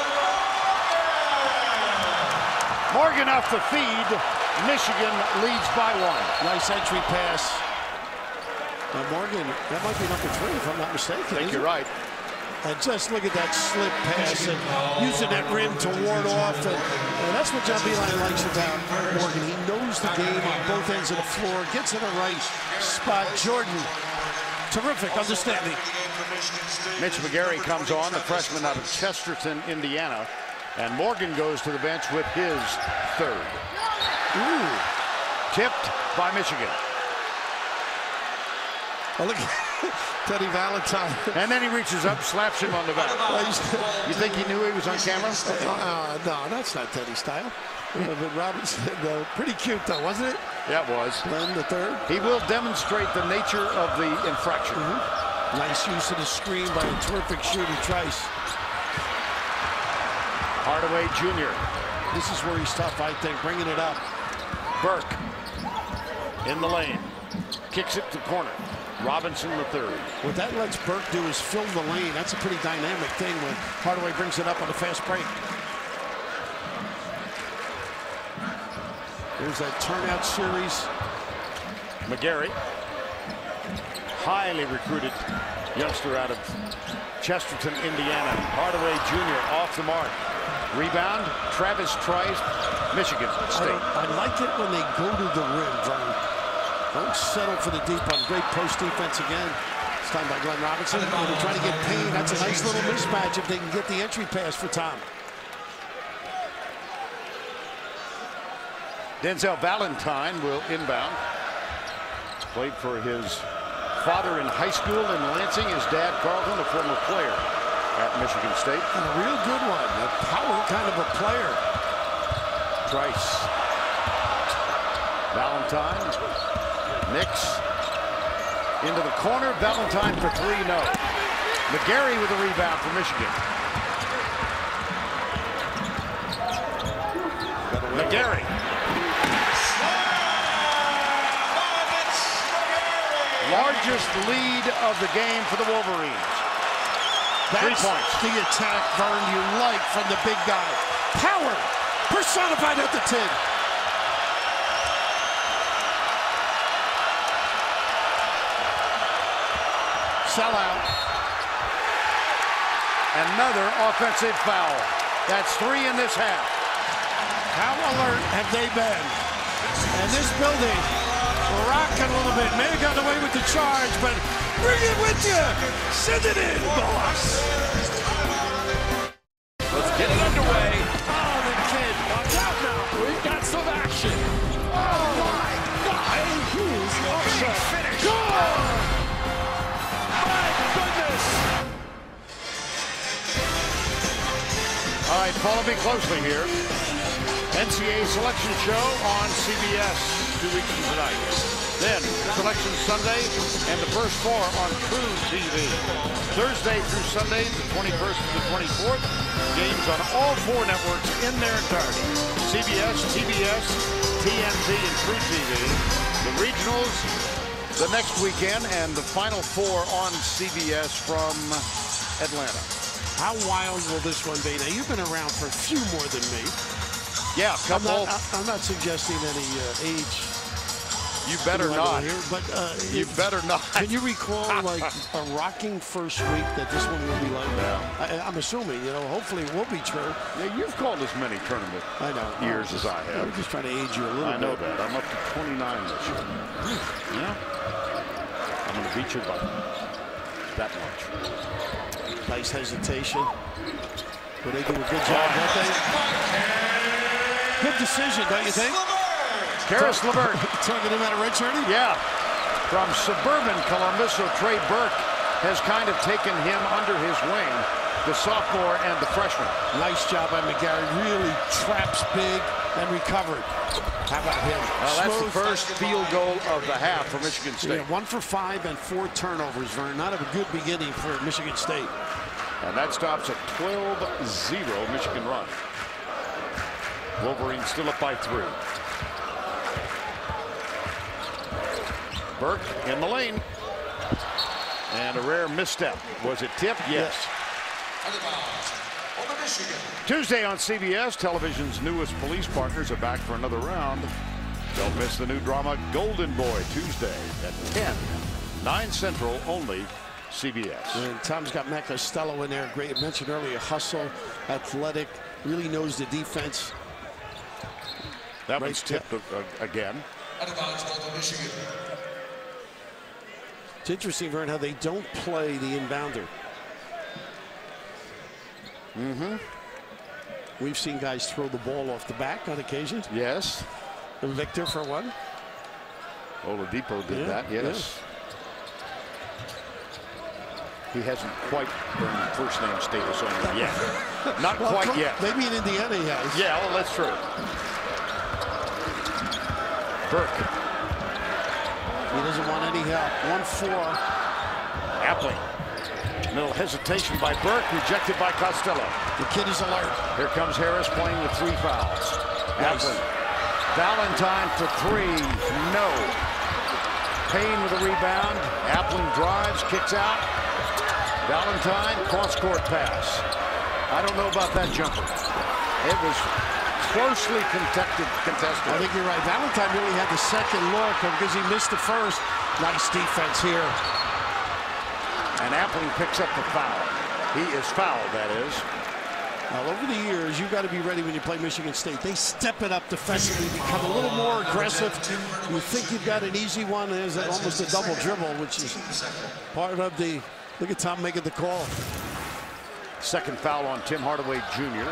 Morgan off the feed. Michigan leads by one. Nice entry pass. Now Morgan, that might be number three if I'm not mistaken. I think you're it? right. And just look at that slip pass and using that rim to ward off. And, and that's what John Beilein likes about Morgan. He knows the game on both ends of the floor, gets in the right spot. Jordan, terrific understanding. Mitch McGarry comes on, the freshman out of Chesterton, Indiana. And Morgan goes to the bench with his third. Ooh. Tipped by Michigan. Oh, look at Teddy Valentine. And then he reaches up, slaps him on the back. You think he knew he was on camera? Uh, no, that's not Teddy style. Uh, but Robinson, uh, pretty cute though, wasn't it? Yeah, it was. Glenn the third. He will demonstrate the nature of the infraction. Mm-hmm. Nice use of the screen by a terrific shooter, Trice. Hardaway Junior This is where he's tough, I think, bringing it up. Burke in the lane. Kicks it to corner. Robinson the third. What that lets Burke do is fill the lane. That's a pretty dynamic thing when Hardaway brings it up on a fast break. There's that turnout series. McGarry, highly recruited youngster out of Chesterton, Indiana. Hardaway Junior off the mark. Rebound, Travis Trice, Michigan State. I, I like it when they go to the rim, Vern. Don't settle for the deep on great post defense again. This time by Glenn Robinson. And they're trying to get Payne. That's a nice little mismatch if they can get the entry pass for Tom. Denzel Valentine will inbound. Played for his father in high school in Lansing. His dad, Carlton, a former player at Michigan State. And a real good one. A power kind of a player. Trice. Valentine. Nix. Into the corner. Valentine for three. No. McGarry with a rebound for Michigan. McGarry. Largest lead of the game for the Wolverines. That's Three points. The attack, Vern, you like from the big guy. Power personified at the tin. Sellout. Another offensive foul. That's three in this half. How alert have they been? And this building rocking a little bit. May have gotten away with the charge, but bring it with you. Send it in, boss. Let's get it underway. Oh, the kid. Watch out now. We've got some action. Oh, my God. And he's upset. Finish. Good. My goodness. All right, follow me closely here. N C A A Selection Show on C B S two weeks from tonight. Then Selection Sunday and the first four on True T V. Thursday through Sunday, the twenty-first to the twenty-fourth. Games on all four networks in their entirety. C B S, T B S, T N T, and True T V. The regionals the next weekend, and the Final Four on C B S from Atlanta. How wild will this one be? Now, you've been around for a few more than me. Yeah, I'm couple. not, I'm not suggesting any uh, age. You better not. Here, but uh, You it, better not. Can you recall like a rocking first week that this one will be like? Yeah. I, I'm assuming, you know, hopefully it will be true. Yeah, you've called as many tournament I know. years just, as I have. I'm just trying to age you a little I know bit. that. I'm up to twenty-nine this year. Yeah. I'm going to beat you by that much. Nice hesitation. But they do a good job, don't they? Good decision, don't you think? Karis LeVert. Talking about a redshirting? Yeah. From suburban Columbus, so Trey Burke has kind of taken him under his wing, the sophomore and the freshman. Nice job by McGarry. Really traps big and recovered. How about him? Well, that's the first field goal of the half for Michigan State. Yeah, one for five and four turnovers, Vern. Not a good beginning for Michigan State. And that stops a twelve zero Michigan run. Wolverines still up by three. Burke in the lane. And a rare misstep. Was it tipped? Yes. Tuesday on C B S, television's newest police partners are back for another round. Don't miss the new drama Golden Boy, Tuesday at ten, nine Central, only C B S. And Tom's got Matt Costello in there. Great. I mentioned earlier, hustle, athletic, really knows the defense. That Right one's tipped uh, again. Out of bounds, Walter, Michigan. It's interesting, Vern, how they don't play the inbounder. Mm-hmm. We've seen guys throw the ball off the back on occasion. Yes. And Victor for one. Oladipo did Yeah, that, yes. He hasn't quite earned first name status on it yet. Not Well, quite yet. Maybe in Indiana he has. Yeah, well, that's true. Burke. He doesn't want any help. one four. Appling. Little hesitation by Burke, rejected by Costello. The kid is alert. Here comes Harris playing with three fouls. Nice. Appling. Valentine for three. No. Payne with a rebound. Appling drives, kicks out. Valentine, cross-court pass. I don't know about that jumper. It was closely contested. contested. I think you're right. Valentine really had the second look because he missed the first. Nice defense here. And Appling picks up the foul. He is fouled, that is. Now, over the years, you've got to be ready when you play Michigan State. They step it up defensively, become a little more aggressive. You think you've got an easy one. There's almost a double dribble, which is part of the... Look at Tom making the call. Second foul on Tim Hardaway Junior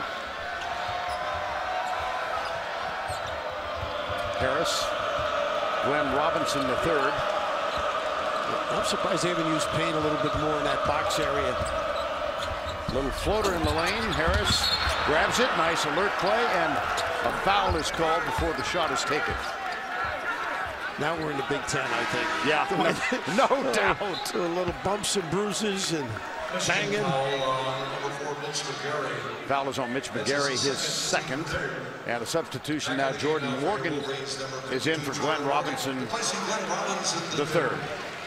Harris. Glenn Robinson the third. I'm surprised they haven't used Payne a little bit more in that box area. Little floater in the lane. Harris grabs it. Nice alert play. And a foul is called before the shot is taken. Now we're in the Big Ten, I think. Yeah, no, no doubt. A little bumps and bruises and banging. Foul is on Mitch McGarry, his second. And a substitution now. Jordan Morgan is in for Glenn Robinson, the third.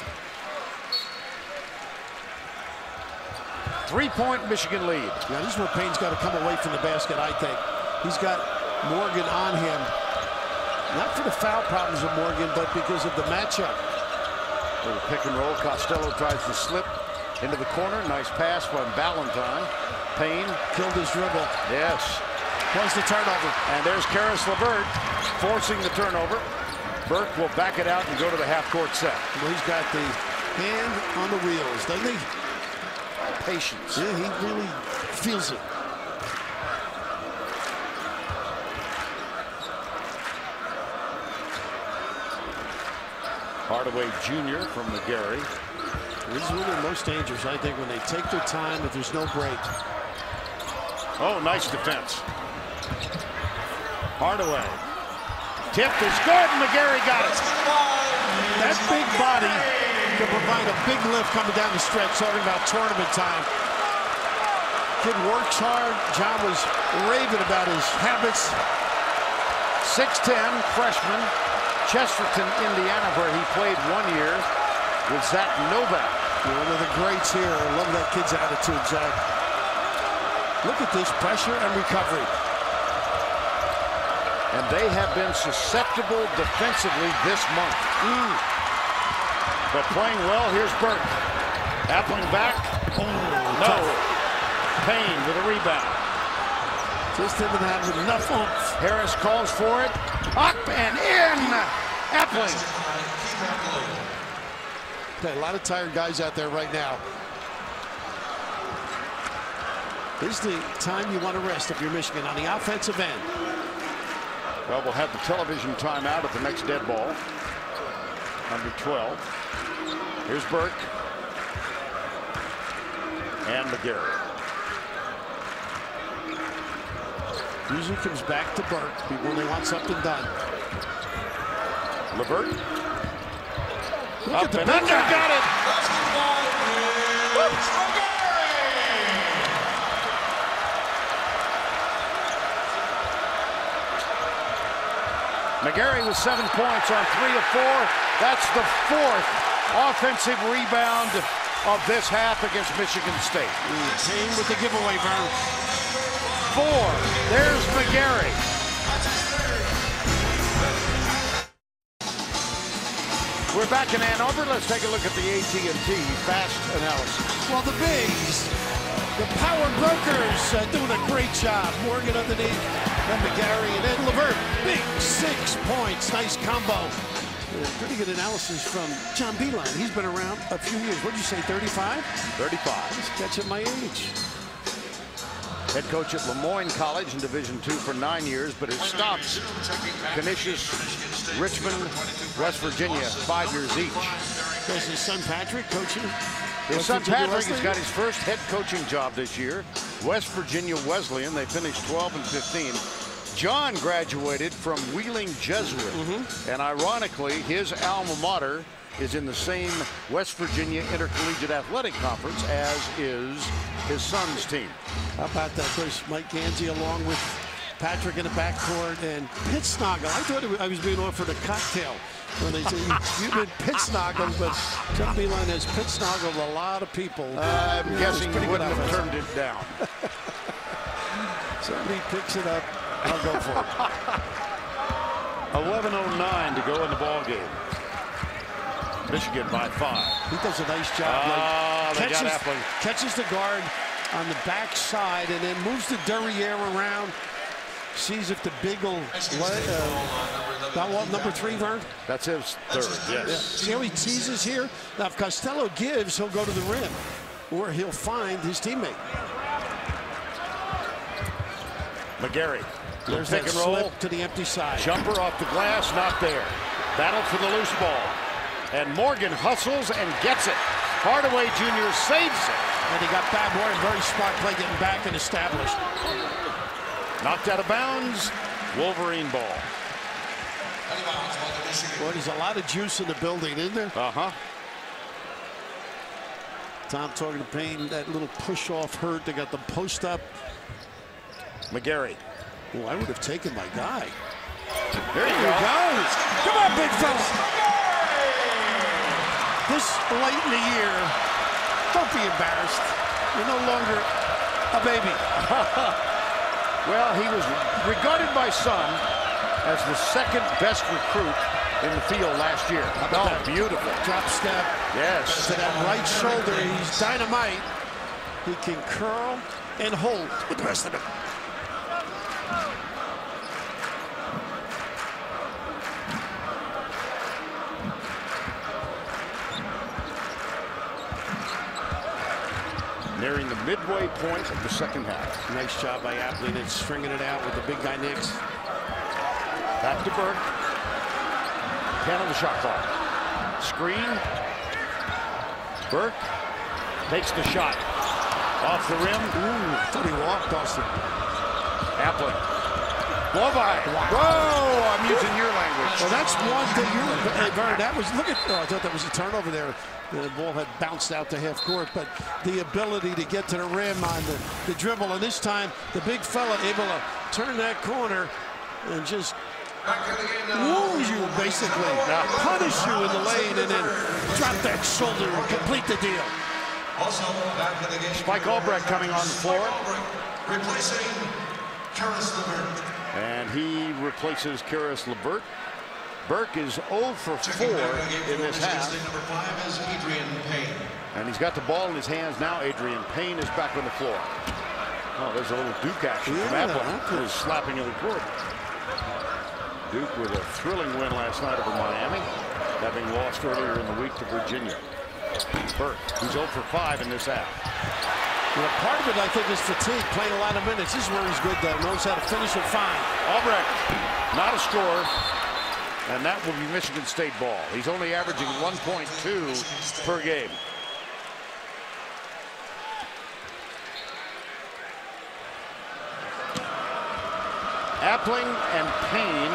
Three-point Michigan lead. Now, this is where Payne's got to come away from the basket, I think. He's got Morgan on him. Not for the foul problems of Morgan, but because of the matchup. Little pick and roll. Costello tries to slip into the corner. Nice pass from Valentine. Payne killed his dribble. Yes. Was the turnover. And there's Karis LeVert forcing the turnover. Burke will back it out and go to the half-court set. Well, he's got the hand on the wheels, doesn't he? Patience. Yeah, he really feels it. Hardaway Junior from McGarry. This is when they're most dangerous, I think, when they take their time, if there's no break. Oh, nice defense. Hardaway. Tip is good. McGarry got it. That big body can provide a big lift coming down the stretch, talking about tournament time. Kid works hard. John was raving about his habits. six ten, freshman. Chesterton, Indiana, where he played one year with Zach Novak. One of the greats here. I love that kid's attitude, Zach. Look at this pressure and recovery. And they have been susceptible defensively this month. Mm. But playing well, here's Burke. Appling back. Oh, no. Tough. Payne with a rebound. Just didn't have enough oomph. Harris calls for it. Up and in. Appling. Okay, a lot of tired guys out there right now. This is the time you want to rest if you're Michigan on the offensive end. Well, we'll have the television timeout at the next dead ball. Number twelve. Here's Burke. And McGarry. Usually comes back to Burke when they want something done. LeVert. Look Up at the and big under. guy. Got it. McGarry with seven points on three of four. That's the fourth offensive rebound of this half against Michigan State. Payne with the giveaway, Vern. Four. There's McGarry. We're back in Ann Arbor. Let's take a look at the A T and T fast analysis. Well, the bigs, the power brokers uh, doing a great job. Morgan underneath, then McGarry, and then LeVert. Big six points. Nice combo. Uh, pretty good analysis from John Beeline. He's been around a few years. What did you say, thirty-five? thirty-five. He's catching my age. Head coach at Lemoyne College in Division two for nine years, but has stopped Canisius, Richmond, West Virginia, five years each. There's his son Patrick coaching. His West son Virginia Patrick has Wesleyan. got his first head coaching job this year. West Virginia Wesleyan, they finished twelve and fifteen. John graduated from Wheeling Jesuit, mm-hmm. and ironically, his alma mater is in the same West Virginia Intercollegiate Athletic Conference as is his son's team. How about that? Of course, Mike Ganzi along with Patrick in the backcourt and Pitsnoggle. I thought it was, I was being offered a cocktail when they said you've been Pitsnoggle, but John Beeline has Pitsnoggled a lot of people. Uh, I'm yeah, guessing you wouldn't have turned it down. Somebody picks it up, I'll go for it. eleven oh nine to go in the ball game. Michigan by five. He does a nice job. Uh, like, catches, got catches the guard on the back side and then moves the derriere around. Sees if the big will let, uh, that one, number three, Vern? That's his third, yes. Yeah. See how he teases here? Now, if Costello gives, he'll go to the rim, or he'll find his teammate. McGarry. There's pick that and roll slip to the empty side. Jumper off the glass, not there. Battle for the loose ball. And Morgan hustles and gets it. Hardaway Junior saves it. And he got bad Morgan, very smart play getting back and established. Knocked out of bounds. Wolverine ball. Boy, there's a lot of juice in the building, isn't there? Uh-huh. Tom talking to Payne, that little push off hurt. They got the post up. McGarry. Oh, I would have taken my guy. There you go. Goes. Come on, big fella. This late in the year, don't be embarrassed. You're no longer a baby. Well, he was regarded by some as the second best recruit in the field last year. How about oh, that? Beautiful. Drop step. Yes. To that right shoulder, he's dynamite. He can curl and hold with the rest of it. Nearing the midway point of the second half. Nice job by Apley and stringing it out with the big guy Nix. Back to Burke. Ten on the shot clock. Screen. Burke takes the shot. Off the rim. Ooh, I thought he walked, Austin. Apley. Blow by. Whoa, I'm using your language. Well, that's one thing you hey, Vern, that was, look at, oh, I thought that was a turnover there. The ball had bounced out to half court, but the ability to get to the rim on the, the dribble, and this time the big fella able to turn that corner and just wound you, basically. Punish you in the lane and then drop that shoulder and complete the deal. Also back in the game. Spike Albrecht coming on the floor. Replacing Karis LeVert. And he replaces Karis LeVert. Burke is zero for four in this half. Number five is Adrian Payne. And he's got the ball in his hands now. Adrian Payne is back on the floor. Oh, there's a little Duke action from Yeah, Apple. Who's slapping in the court. Duke with a thrilling win last night over Miami, having lost earlier in the week to Virginia. Burke, who's zero for five in this half. Well, part of it, I think, is fatigue, playing a lot of minutes. This is where he's good, though. Knows how to finish it fine. Albrecht, not a scorer, and that will be Michigan State ball. He's only averaging one point two per game. Appling and Payne,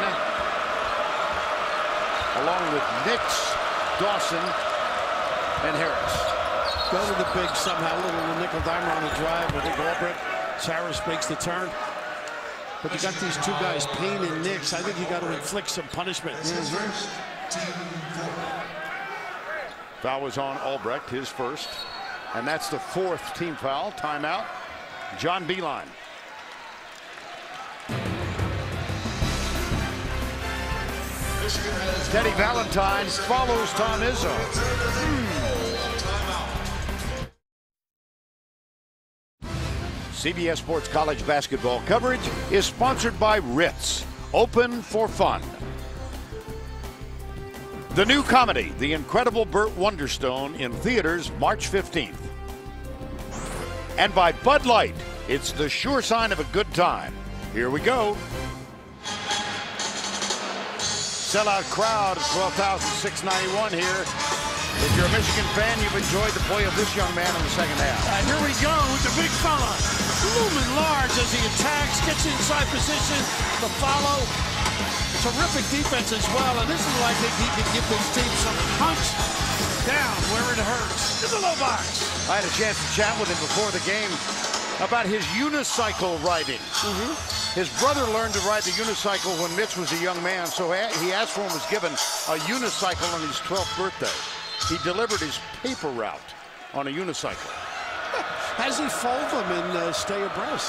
along with Nix, Dawson, and Harris. Go to the big somehow, little nickel dimer on the drive. I think Albrecht, Harris makes the turn. But you got these two guys, Payne and Nix. I think you got to inflict some punishment. Mm-hmm. Foul was on Albrecht, his first. And that's the fourth team foul. Timeout. John Beeline. Teddy Valentine follows Tom Izzo. C B S Sports College basketball coverage is sponsored by Ritz, open for fun. The new comedy, The Incredible Burt Wonderstone, in theaters March fifteenth. And by Bud Light, it's the sure sign of a good time. Here we go. Sellout crowd of twelve thousand six hundred ninety-one here. If you're a Michigan fan, you've enjoyed the play of this young man in the second half. Uh, here we go with the big fella. Looming large as he attacks, gets inside position, the follow. Terrific defense as well, and this is why I think he can give this team some punch down where it hurts. In the low box. I had a chance to chat with him before the game about his unicycle riding. Mm-hmm. His brother learned to ride the unicycle when Mitch was a young man, so he asked for and was given a unicycle on his twelfth birthday. He delivered his paper route on a unicycle. Has he fold them and uh, stay abreast?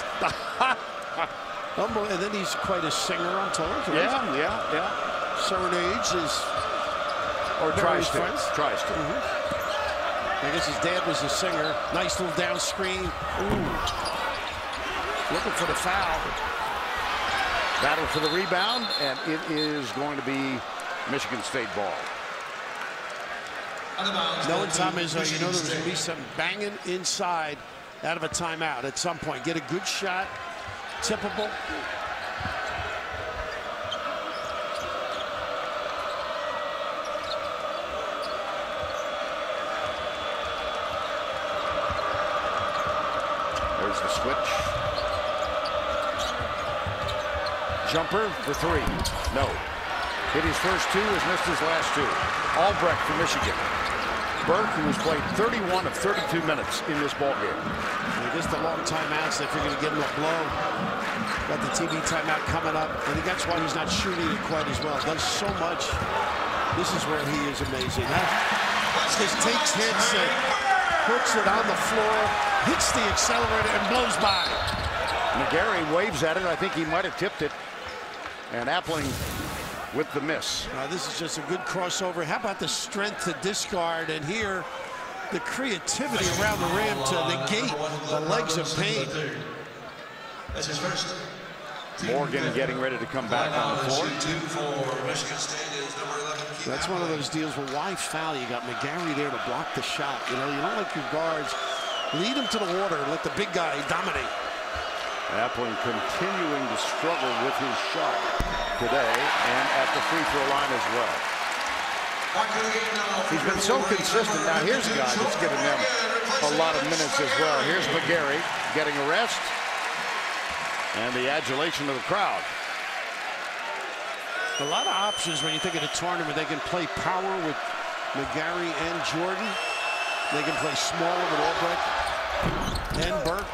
And then he's quite a singer, I'm told. Right? Yeah, yeah, yeah. Serenades is or tries to. Friends. Tries to. Mm-hmm. I guess his dad was a singer. Nice little down screen. Ooh. Looking for the foul. Battle for the rebound, and it is going to be Michigan State ball. Knowing Tom Izzo, you know there's going to be some banging inside out of a timeout at some point. Get a good shot. Tippable. There's the switch. Jumper for three. No. Hit his first two, has missed his last two. Albrecht for Michigan. Burke, who has played thirty-one of thirty-two minutes in this ballgame. I guess the long timeouts, if you're going to get him a blow. Got the T V timeout coming up. I think that's why he's not shooting it quite as well. Does so much. This is where he is amazing. Huh? Just takes hits, and puts it on the floor, hits the accelerator, and blows by. McGarry waves at it. I think he might have tipped it. And Appling with the miss. Uh, this is just a good crossover. How about the strength to discard? And here, the creativity around the rim to negate the legs of Payne. That's his first. Morgan getting ready to come back on the floor. That's one of those deals where why foul? You got McGarry there to block the shot. You know, you don't like your guards. Lead them to the water and let the big guy dominate. Appling continuing to struggle with his shot today and at the free throw line as well. He's been so consistent. Now here's a guy that's given them a lot of minutes as well. Here's McGarry getting a rest. And the adulation of the crowd. A lot of options when you think of the tournament. They can play power with McGarry and Jordan. They can play smaller with Albrecht and Burke.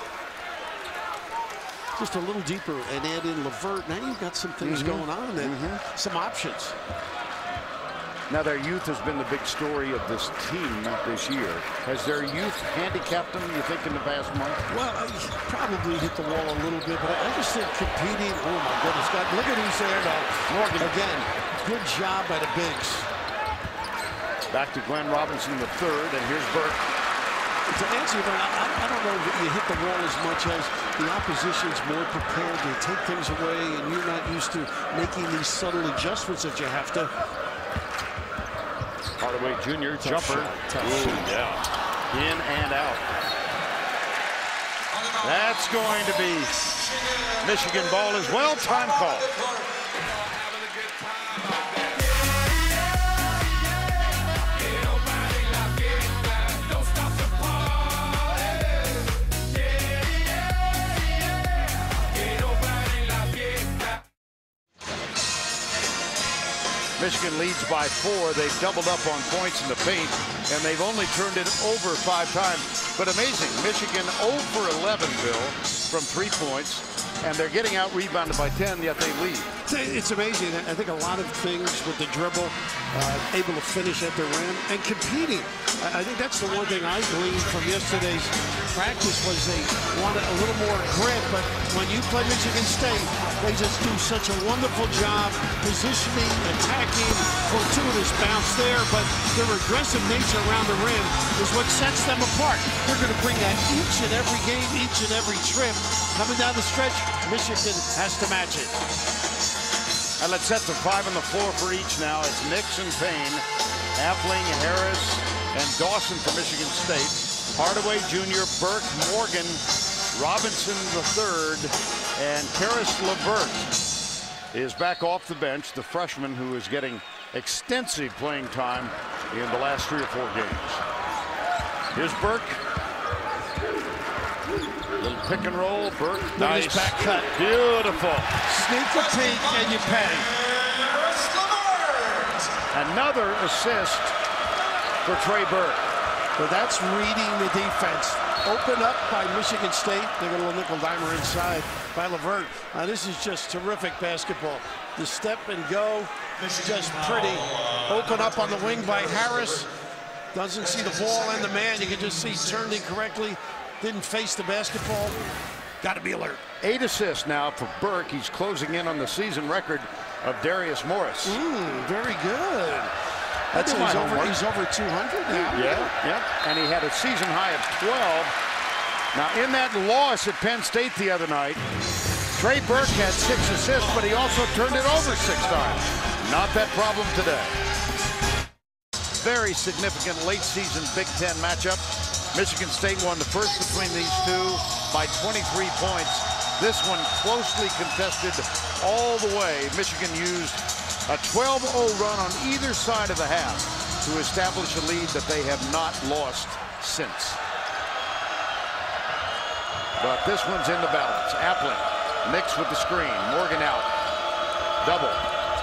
Just a little deeper and add in LeVert. Now you've got some things mm-hmm. going on and mm-hmm. some options. Now their youth has been the big story of this team this year. Has their youth handicapped them, you think, in the past month? Well, I probably hit the wall a little bit, but I just think competing, oh my goodness, God, look at who's there now. Morgan. Again, good job by the bigs. Back to Glenn Robinson the third, and here's Burke. To answer you, I, I don't know that you hit the wall as much as the opposition's more prepared. They take things away, and you're not used to making these subtle adjustments that you have to. Hardaway Junior Tough jumper. Shot. Tough Ooh, shot. Yeah. In and out. That's going to be Michigan ball as well. Time call. Michigan leads by four. They've doubled up on points in the paint, and they've only turned it over five times. But amazing, Michigan zero for eleven, Bill, from three points, and they're getting out rebounded by ten, yet they lead. It's amazing. I think a lot of things with the dribble, uh, able to finish at the rim and competing. I, I think that's the one thing I gleaned from yesterday's practice was they wanted a little more grit, but when you play Michigan State, they just do such a wonderful job positioning, attacking, fortuitous bounce there, but their aggressive nature around the rim is what sets them apart. They're going to bring that each and every game, each and every trip. Coming down the stretch, Michigan has to match it. And let's set the five on the floor for each now. It's Nix and Payne, Appling, Harris, and Dawson for Michigan State. Hardaway Junior, Burke, Morgan, Robinson the third, and Karis LeVert is back off the bench, the freshman who is getting extensive playing time in the last three or four games. Here's Burke. Little pick and roll. Burke. Nice back cut. Beautiful. Sneak a peek and you pay. Another assist for Trey Burke. But that's reading the defense. Open up by Michigan State. They got a little nickel dimer inside by LeVert. Now this is just terrific basketball. The step and go, just pretty. Open up on the wing by Harris. Doesn't see the ball and the man. You can just see turned incorrectly. Didn't face the basketball. Got to be alert. Eight assists now for Burke. He's closing in on the season record of Darius Morris. Mm, very good. That's he's over, he's over two hundred now. Yeah, yeah. And he had a season high of twelve. Now, in that loss at Penn State the other night, Trey Burke had six assists, but he also turned it over six times. Not that problem today. Very significant late season Big Ten matchup. Michigan State won the first between these two by twenty-three points. This one closely contested all the way. Michigan used a twelve oh run on either side of the half to establish a lead that they have not lost since. But this one's in the balance. Appling, Nix with the screen. Morgan out. Double.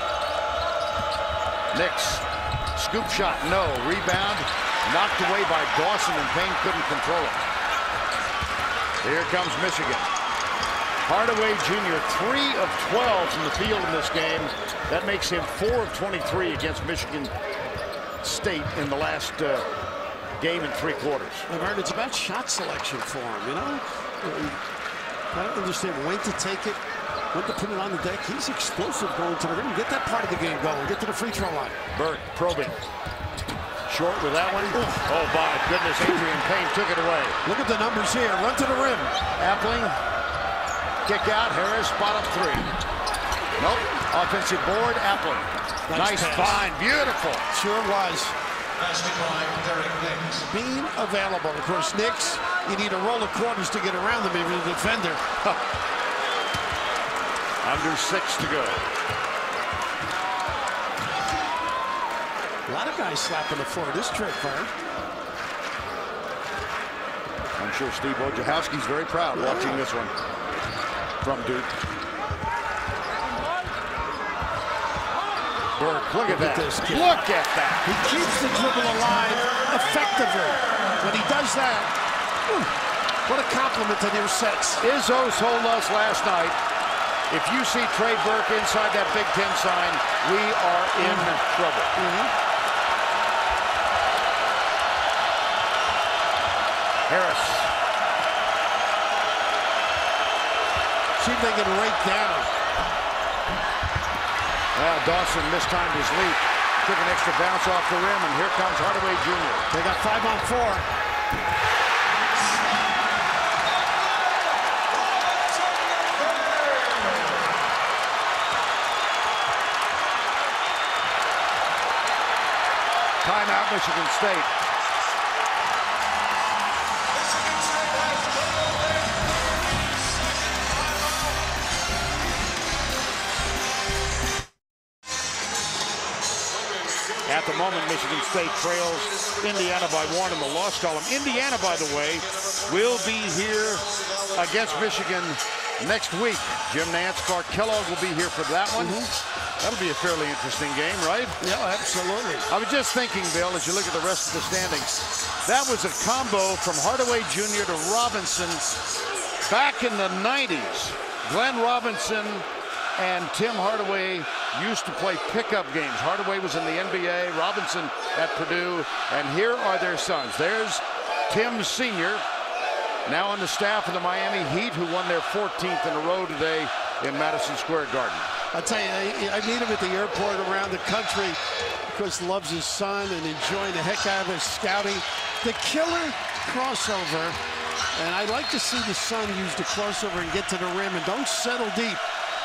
Nix, scoop shot, no. Rebound. Knocked away by Dawson, and Payne couldn't control it. Here comes Michigan. Hardaway Junior, three of twelve from the field in this game. That makes him four of twenty-three against Michigan State in the last uh, game and three quarters. I've heard it's about shot selection for him, you know? I don't understand when to take it, when to put it on the deck. He's explosive going to the rim. Get that part of the game going. Get to the free throw line. Burke probing. Short with that one. Oh, my goodness, Adrian Payne took it away. Look at the numbers here. Run to the rim. Appling. Kick out. Harris, spot up three. Nope. Offensive board. Appling. Nice, nice find. Beautiful. Sure was. Being available. Of course, Nix, you need a roll of quarters to get around them if you're the defender. Under six to go. A lot of guys slapping the floor this trip, Fire. I'm sure Steve Wojciechowski's very proud yeah. watching this one from Duke. Burke, look, look at that. At this kid. Look at that. He keeps the dribble alive effectively. When he does that, whew, what a compliment to their sets. Izzo told us last night, if you see Trey Burke inside that Big Ten sign, we are in mm-hmm. trouble. Mm-hmm. Harris. See if they can rake down. Well, Dawson mistimed his leap. Took an extra bounce off the rim, and here comes Hardaway Junior They got five on four. Timeout, Michigan State. At the moment, Michigan State trails Indiana by one in the loss column. Indiana, by the way, will be here against Michigan next week. Jim Nance, Clark Kellogg will be here for that one. Mm-hmm. That'll be a fairly interesting game, right? Yeah, absolutely. I was just thinking, Bill, as you look at the rest of the standings, that was a combo from Hardaway Junior to Robinson back in the nineties. Glenn Robinson and Tim Hardaway used to play pickup games. Hardaway was in the N B A, Robinson at Purdue, and here are their sons. There's Tim Senior, now on the staff of the Miami Heat, who won their fourteenth in a row today in Madison Square Garden. I'll tell you, I, I meet him at the airport around the country. Of course, loves his son and enjoying the heck out of his scouting. The killer crossover, and I like to see the son use the crossover and get to the rim and don't settle deep.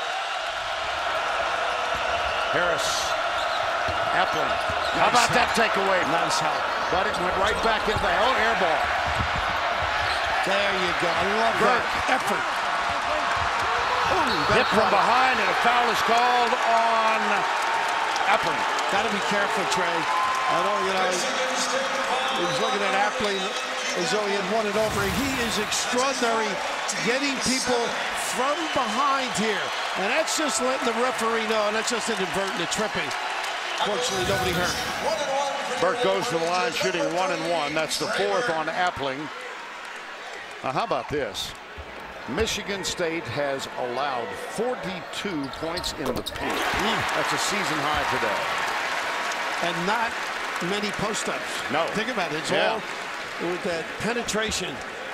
Harris, Appling. Nice. How about that takeaway? Nice help. But it went right back into the oh, air ball. There you go. I love Burke. that effort. Ooh, hit from behind, and a foul is called on Appling. Got to be careful, Trey. I don't, you know, he was looking at Appling as though he had won it over. He is extraordinary getting people from behind here. And that's just letting the referee know, and that's just inadvertent tripping. Fortunately, nobody hurt. Burke goes to the line shooting one and one. That's the fourth on Appling. Now, how about this? Michigan State has allowed forty-two points in the paint. Mm. That's a season high today. And not many post-ups. No. Think about it. It's yeah. all with that penetration.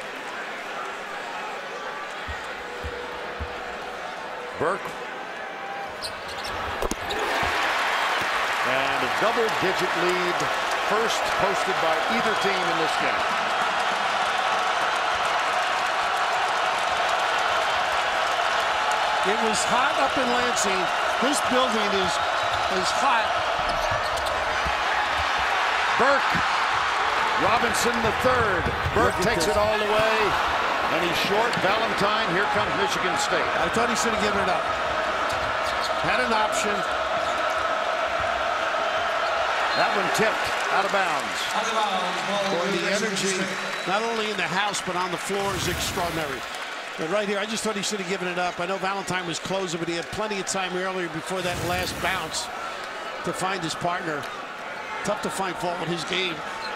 Burke. And a double-digit lead, first posted by either team in this game. It was hot up in Lansing. This building is, is hot. Burke. Robinson the third. Burke takes it all the way. And he's short. Valentine. Here comes Michigan State. I thought he should have given it up. Had an option. That one tipped out of bounds. Boy, the energy, not only in the house, but on the floor is extraordinary. But right here, I just thought he should have given it up. I know Valentine was closing, but he had plenty of time earlier before that last bounce to find his partner. Tough to find fault with his game.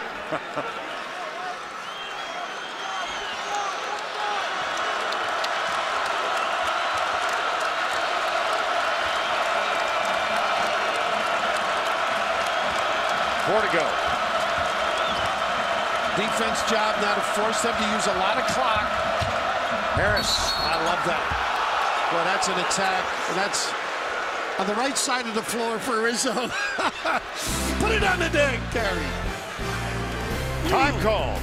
Four to go. Defense job now to force them to use a lot of clock. Harris. I love that. Well, that's an attack. And that's on the right side of the floor for Rizzo. Put it on the deck, Gary. Time call.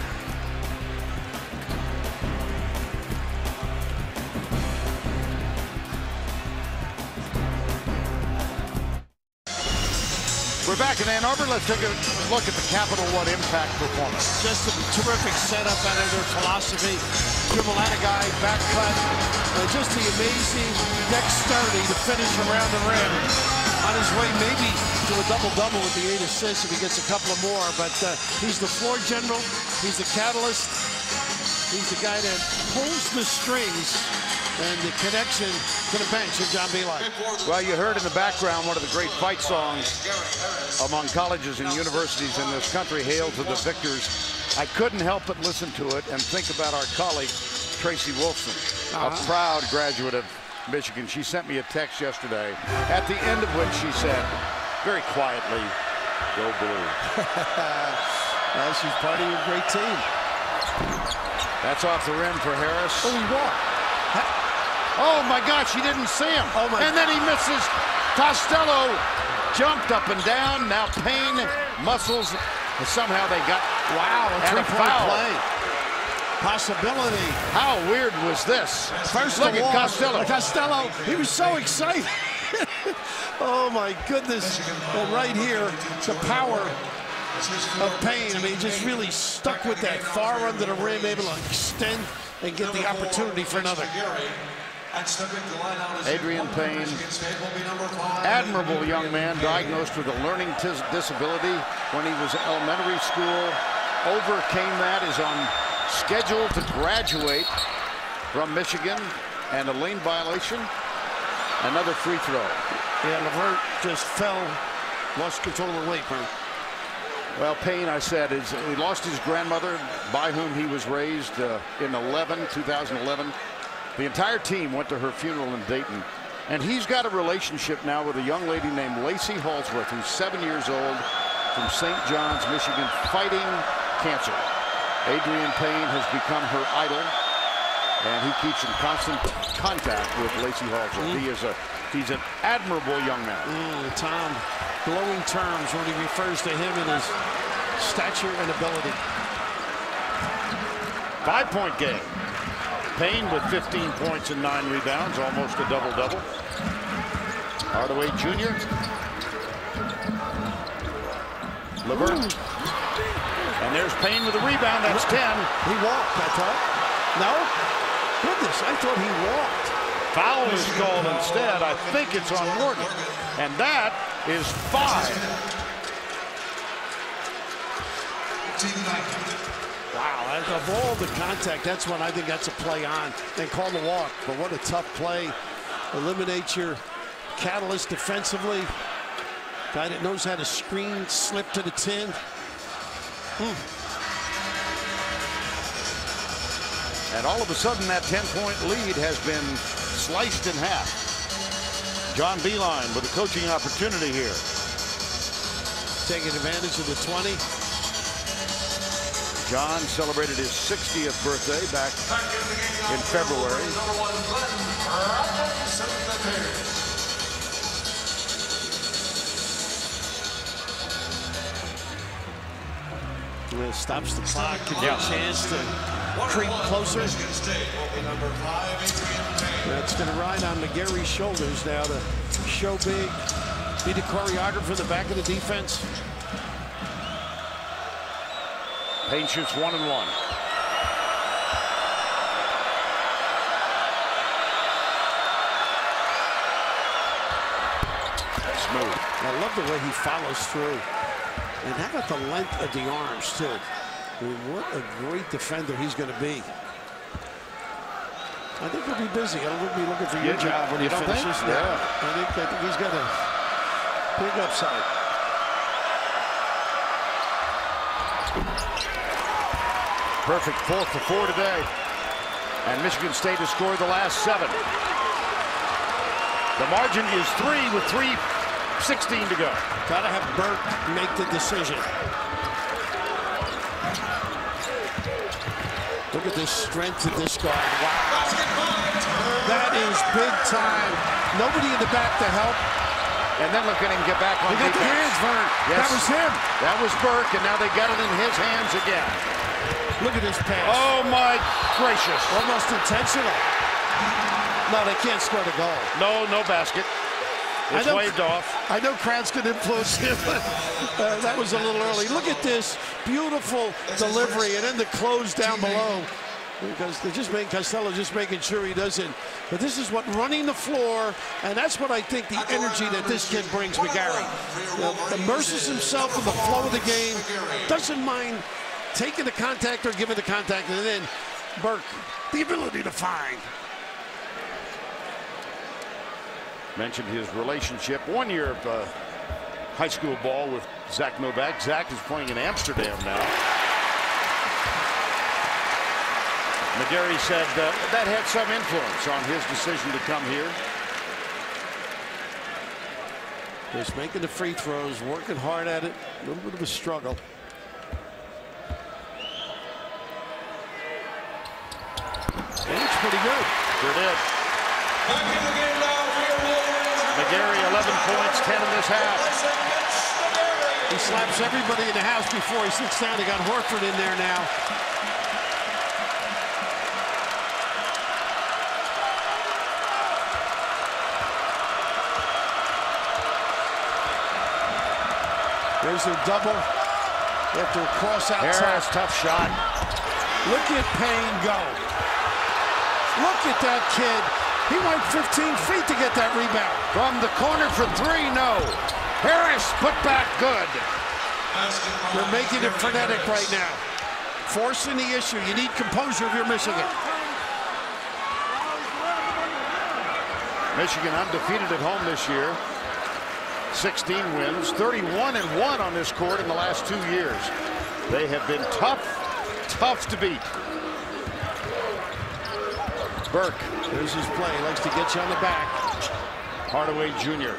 We're back in Ann Arbor. Let's take a look at the Capital One Impact performance. Just a terrific setup out of their philosophy. Dribble out a guy, back cut. Uh, just the amazing dexterity to finish around the rim. On his way maybe to a double-double with the eight assists if he gets a couple of more. But uh, he's the floor general. He's the catalyst. He's the guy that pulls the strings. And the connection to the bench of John Beilein. Well, you heard in the background one of the great fight songs among colleges and universities in this country, Hail to the Victors. I couldn't help but listen to it and think about our colleague, Tracy Wolfson, uh-huh. a proud graduate of Michigan. She sent me a text yesterday, at the end of which she said, very quietly, go blue. Well, she's part of your great team. That's off the rim for Harris. Oh, he walked. Oh, my gosh, he didn't see him. Oh my and then he misses. Costello jumped up and down. Now Payne muscles. And somehow they got, wow, a three-point play. Possibility. How weird was this? First Look at all, Costello. Costello, he was so excited. Oh, my goodness. And right here, the power of Payne. I mean, he just really stuck with that far under the rim, able to extend and get the opportunity for another. Adrian Payne, admirable young man, diagnosed with a learning disability when he was in elementary school, overcame that, is on schedule to graduate from Michigan, and a lane violation, another free throw. Yeah, LeVert just fell, lost control of the weight, man. Well, Payne, I said, is he lost his grandmother, by whom he was raised uh, in eleven, two thousand eleven. The entire team went to her funeral in Dayton And he's got a relationship now with a young lady named Lacey Halsworth, who's seven years old, from Saint John's, Michigan, fighting cancer. Adrian Payne has become her idol, and he keeps in constant contact with Lacey Halsworth. Mm. He is a he's an admirable young man. Mm, Tom, glowing terms when he refers to him and his stature and ability. Five-point game. Payne with fifteen points and nine rebounds, almost a double-double. Hardaway Junior Levert. And there's Payne with a rebound. That's ten. He walked, I thought. No? Goodness, I thought he walked. Foul is called instead. I think it's on Morgan. And that is five. Wow, of all the contact, that's when I think that's a play on. They call the walk, but what a tough play. Eliminate your catalyst defensively. Guy that knows how to screen, slip to the tin. Hmm. And all of a sudden, that ten-point lead has been sliced in half. John Beilein with a coaching opportunity here. Taking advantage of the twenty. John celebrated his sixtieth birthday back in February. Well, it stops the clock, gives yeah. you a chance to creep closer. That's going to ride on McGarry's shoulders now to show big, be the choreographer in the back of the defense. Payne shoots one and one. Smooth. I love the way he follows through. And how about the length of the arms, too? I mean, what a great defender he's going to be. I think he'll be busy. He'll be looking for your yeah, job when he finishes. Think? Yeah. I think, I think he's got a big upside. Perfect fourth for four today. And Michigan State has scored the last seven. The margin is three with three sixteen to go. Got to have Burke make the decision. Look at this strength of this guy. Wow. That is big time. Nobody in the back to help. And then look at him get back on defense. Look at the hands, Vern. Yes. That was him. That was Burke, and now they got it in his hands again. Look at this pass. Oh, my gracious. Almost intentional. No, they can't score the goal. No, no basket. It's I know, waved off. I know crowds could influence him, but uh, that was a little early. Look at this beautiful delivery, and then the close down below. Because they're just making Costello just making sure he doesn't. But this is what running the floor, and that's what I think the energy that this kid brings, McGarry. Uh, immerses himself in the flow of the game, doesn't mind taking the contact or giving the contact, and then Burke, the ability to find. Mentioned his relationship, one year of uh, high school ball with Zach Novak. Zach is playing in Amsterdam now. McGarry said uh, that had some influence on his decision to come here. Just making the free throws, working hard at it. A little bit of a struggle. It looks pretty good. Sure did. McGarry, eleven points, ten in this half. He slaps everybody in the house before he sits down. They got Horford in there now. There's their double. After a cross out Harris, tough shot. Look at Payne go. Look at that kid. He went fifteen feet to get that rebound. From the corner for three, no. Harris put back good. They're making it frenetic right now. Forcing the issue. You need composure if you're Michigan. Michigan undefeated at home this year. sixteen wins, thirty-one and one on this court in the last two years. They have been tough, tough to beat. Burke. There's his play. He likes to get you on the back. Hardaway Junior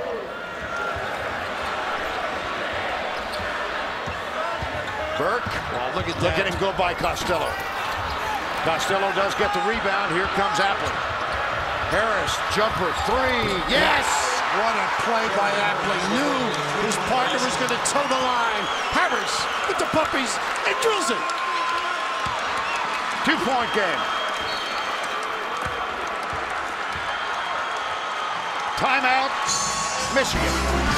Burke. Well, look at Look that. at him go by Costello. Costello does get the rebound. Here comes Appling. Harris, jumper, three. Yes! What a play by Appling. Knew his partner was going to toe the line. Harris with the puppies and drills it. Two-point game. Timeout, Michigan.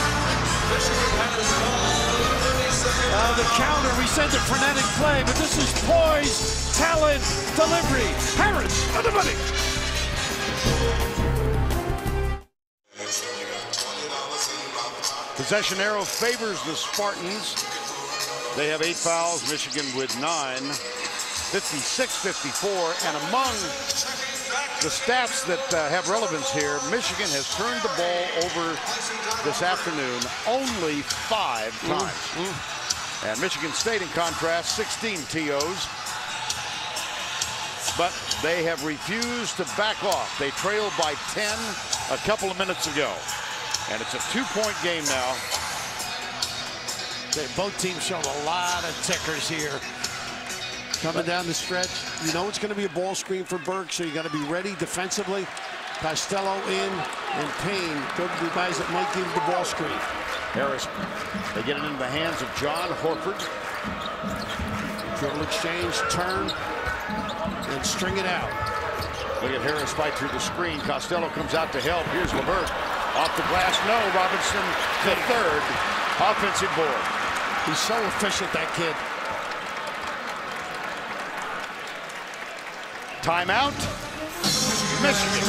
Uh, the counter, we said the frenetic play, but this is poise, talent, delivery. Harris on the money. Possession arrow favors the Spartans. They have eight fouls, Michigan with nine. fifty-six fifty-four, and among the stats that uh, have relevance here, Michigan has turned the ball over this afternoon only five times. Mm, mm. And Michigan State, in contrast, sixteen T Os. But they have refused to back off. They trailed by ten a couple of minutes ago. And it's a two-point game now. Okay, both teams show a lot of tickers here. Coming down the stretch, you know it's going to be a ball screen for Burke, so you got to be ready defensively. Costello in, and Payne, go to the guys that might give the ball screen. Harris, they get it into the hands of John Horford. Dribble exchange, turn, and string it out. Look at Harris fight through the screen. Costello comes out to help. Here's LeVert. Off the glass, no. Robinson, the third offensive board. He's so efficient, that kid. Timeout, Michigan.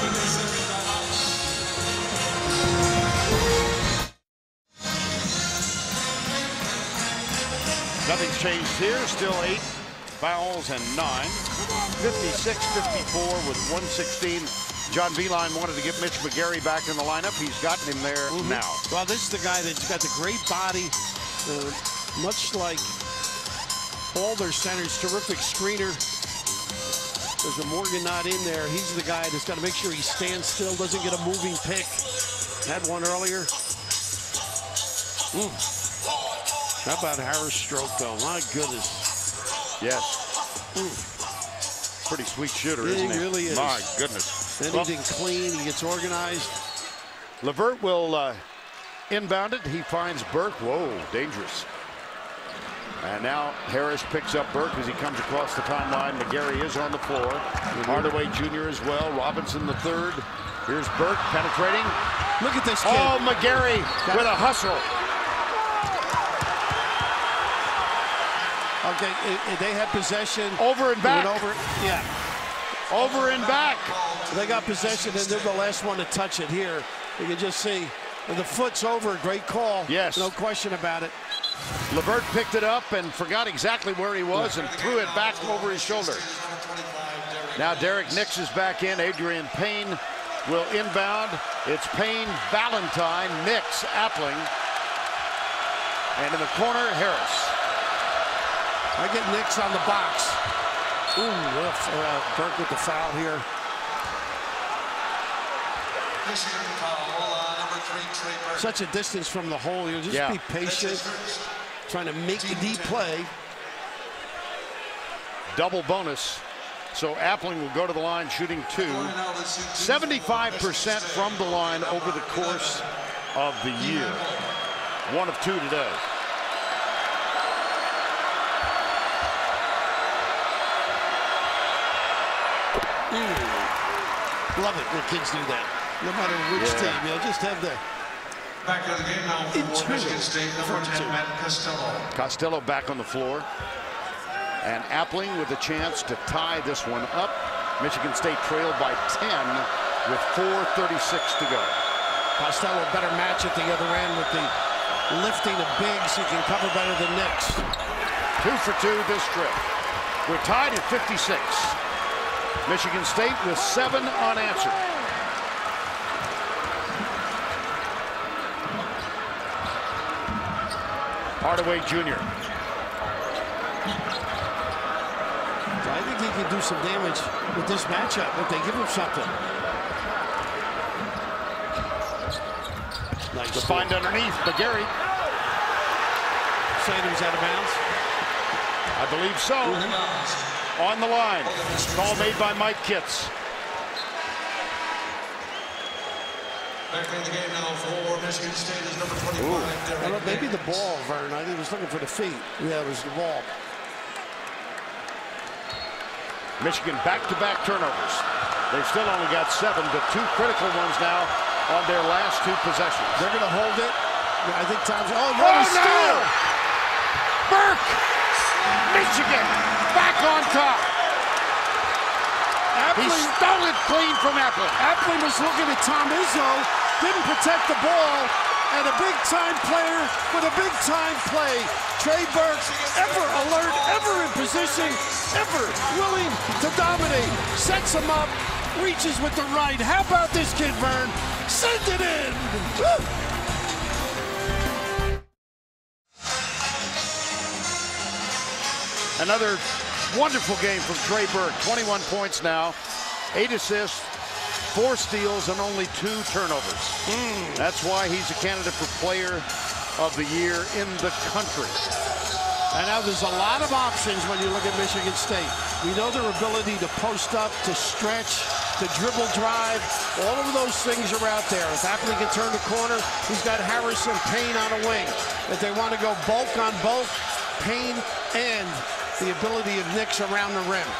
Nothing's changed here. Still eight fouls and nine. fifty-six fifty-four with one sixteen. John Beilein wanted to get Mitch McGarry back in the lineup. He's gotten him there mm-hmm. now. Well, this is the guy that's got the great body, uh, much like all their centers. Terrific screener. There's a Morgan not in there. He's the guy that's got to make sure he stands still, doesn't get a moving pick. Had one earlier. Mm. How about Harris' stroke, though? My goodness. Yes. Mm. Pretty sweet shooter, yeah, isn't he? He really is. My goodness. Anything well, clean, he gets organized. LeVert will uh, inbound it. He finds Burke. Whoa, dangerous. And now Harris picks up Burke as he comes across the timeline. McGarry is on the floor. Mm-hmm. Hardaway Junior as well. Robinson the third. Here's Burke penetrating. Look at this kid. Oh, McGarry Got with it. a hustle. Okay, they had possession. Over and back. Over, yeah. Over and back. They got possession, and they're the last one to touch it here. You can just see the foot's over. Great call. Yes. No question about it. LeVert picked it up and forgot exactly where he was and threw it back over his shoulder. Now Derek Nix is back in. Adrian Payne will inbound. It's Payne, Valentine, Nix, Appling. And in the corner, Harris. I get Nix on the box. Ooh, rough. Uh, Burke with the foul here. Such a distance from the hole. You'll just yeah. be patient, trying to make the deep play. Double bonus. So Appling will go to the line shooting two. seventy-five percent from the line over the course of the year. One of two today. Mm. Love it when kids do that. No matter which yeah. team, you know, just have the back of the game now for Michigan State, number ten, Matt Costello. Costello back on the floor. And Appling with a chance to tie this one up. Michigan State trailed by ten with four thirty-six to go. Costello better match at the other end with the lifting of bigs. He can cover better than Nix. Two for two this trip. We're tied at fifty-six. Michigan State with seven unanswered. Hardaway Junior I think he can do some damage with this matchup if they give him something. Knicks find underneath. McGarry. Saying he was out of bounds? I believe so. On the line. Call made by Mike Kitts. Back in the game now for Michigan State is number twenty-five. I don't know, maybe the ball, Vern. I think he was looking for the feet. Yeah, it was the ball. Michigan back-to-back turnovers. They've still only got seven, but two critical ones now on their last two possessions. They're going to hold it. I think Tom's. Oh, Oh, what a no! steal! Burke! Michigan back on top. He Appley, stole it clean from Appley. Appley was looking at Tom Izzo, didn't protect the ball, and a big-time player with a big-time play. Trey Burke, ever alert, ever in position, ever willing to dominate. Sets him up, reaches with the right. How about this kid, Vern? Send it in! Woo! Another wonderful game from Trey Burke. twenty-one points now, eight assists, four steals, and only two turnovers. Mm. That's why he's a candidate for player of the year in the country. And now there's a lot of options when you look at Michigan State. We know their ability to post up, to stretch, to dribble drive. All of those things are out there. If Appley can turn the corner, he's got Harrison, Payne on a wing. If they want to go bulk on both, Payne and the ability of Nix around the rim.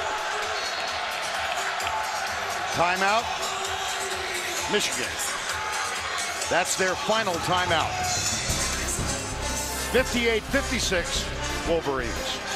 Timeout, Michigan. That's their final timeout. fifty-eight fifty-six, Wolverines.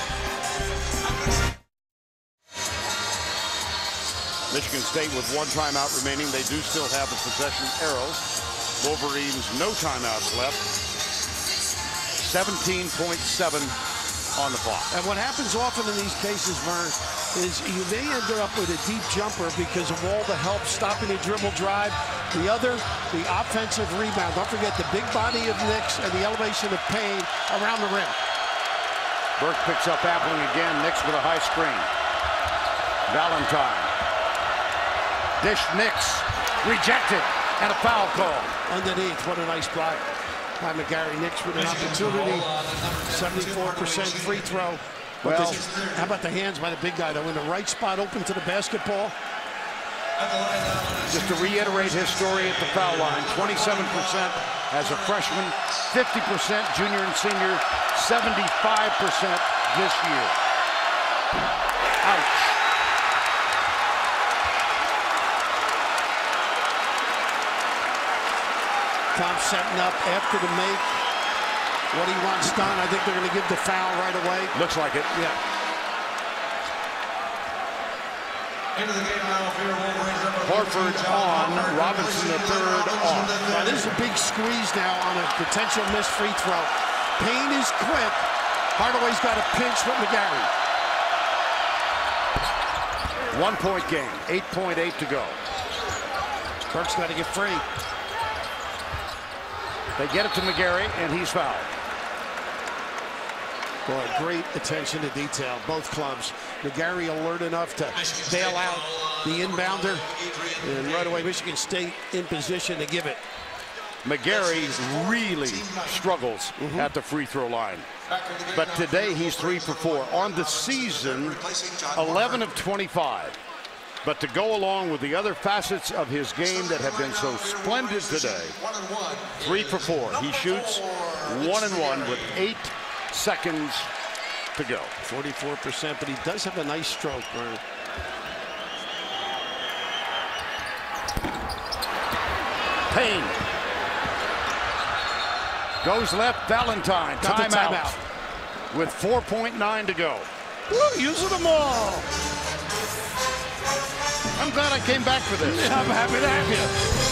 Michigan State with one timeout remaining. They do still have the possession arrow. Wolverines, no timeouts left. seventeen point seven on the clock. And what happens often in these cases, Vern, is you may end up with a deep jumper because of all the help stopping the dribble drive. The other, the offensive rebound. Don't forget the big body of Nix and the elevation of Payne around the rim. Burke picks up Appley again. Nix with a high screen. Valentine. Dish Nix. Rejected. And a foul call. Underneath. What a nice block by McGarry. Nix with an opportunity. seventy-four percent free throw. But Well, this, how about the hands by the big guy, though, in the right spot, open to the basketball? just to reiterate his story at the foul line, twenty-seven percent as a freshman, fifty percent junior and senior, seventy-five percent this year. Ouch. Tom setting up after the make. What he wants done, I think they're going to give the foul right away. Looks like it. Yeah. Into the game now, Peter Wolverines. Horford on, Robinson the third off. Now, this is a big squeeze now on a potential missed free throw. Payne is quick. Hardaway's got a pinch with McGarry. One point game, eight point eight to go. Burke's got to get free. They get it to McGarry, and he's fouled. Boy, great attention to detail, both clubs. McGarry alert enough to bail out the inbounder. And right away, Michigan State in position to give it. McGarry really struggles mm-hmm. at the free throw line. But today, he's three for four. On the season, eleven of twenty-five. But to go along with the other facets of his game that have been so splendid today, three for four. He shoots one and one with eight seconds to go. forty-four percent, but he does have a nice stroke, Vern. Payne goes left. Valentine. Got the Timeout. timeout. With four point nine to go. Woo, using them all. I'm glad I came back for this. Yeah, I'm happy to have you.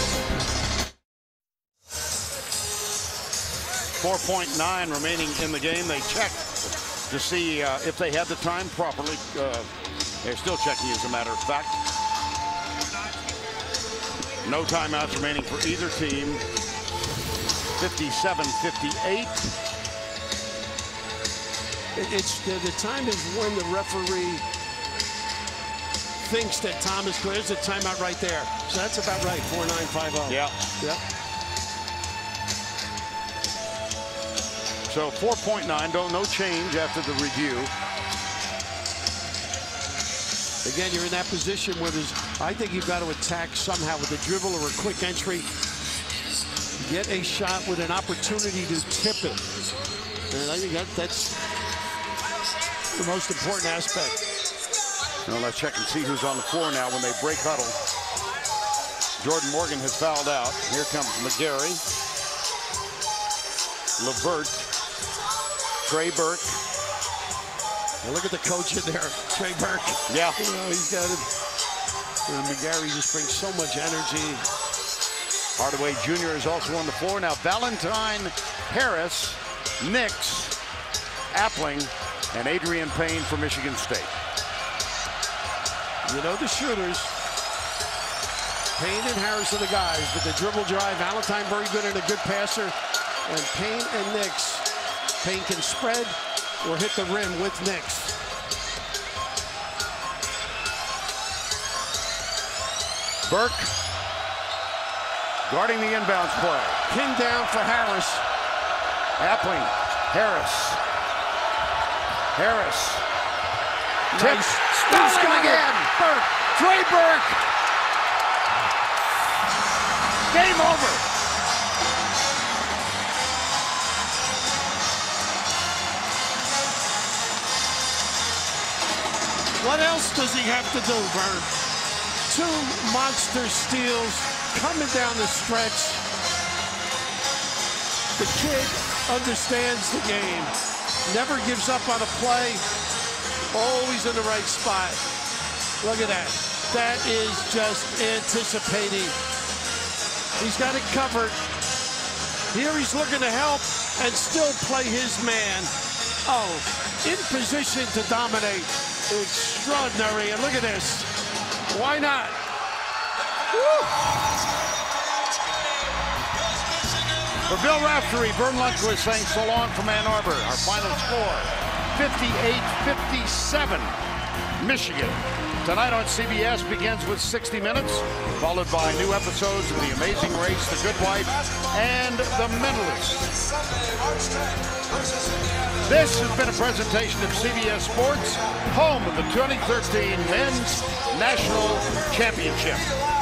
four point nine remaining in the game. They checked to see uh, if they had the time properly. Uh, they're still checking, as a matter of fact. No timeouts remaining for either team. fifty-seven fifty-eight. It's the, the time is when the referee thinks that Tom is clear. There's a timeout right there. So that's about right. four nine five oh. Yeah. Yep. So four point nine, don't no change after the review. Again, you're in that position where there's, I think you've got to attack somehow with a dribble or a quick entry. Get a shot with an opportunity to tip it. And I think that, that's the most important aspect. Now let's check and see who's on the floor now when they break huddle. Jordan Morgan has fouled out. Here comes McGarry. LeVert. Trey Burke. Now look at the coach in there, Trey Burke. Yeah. You know, he's got it. And McGarry just brings so much energy. Hardaway Junior is also on the floor. Now Valentine, Harris, Nix, Appling, and Adrian Payne for Michigan State. You know the shooters. Payne and Harris are the guys, but the dribble drive, Valentine very good and a good passer. And Payne and Nix. Payne can spread or hit the rim with Nix. Burke guarding the inbounds play. Pin down for Harris. Appling, Harris. Harris. Tip. Nice. Stops him again. Burke. Trey Burke. Game over. What else does he have to do, Vern? Two monster steals coming down the stretch. The kid understands the game. Never gives up on a play. Always in the right spot. Look at that. That is just anticipating. He's got it covered. Here he's looking to help and still play his man. Oh, in position to dominate. Extraordinary. And look at this. Why not? Woo. For Bill Raftery, Vern Lundquist saying so long from Ann Arbor. Our final score, fifty-eight fifty-seven, Michigan. Tonight on C B S begins with sixty minutes, followed by new episodes of The Amazing Race, The Good Wife, and The Mentalist. This has been a presentation of C B S Sports, home of the twenty thirteen Men's National Championship.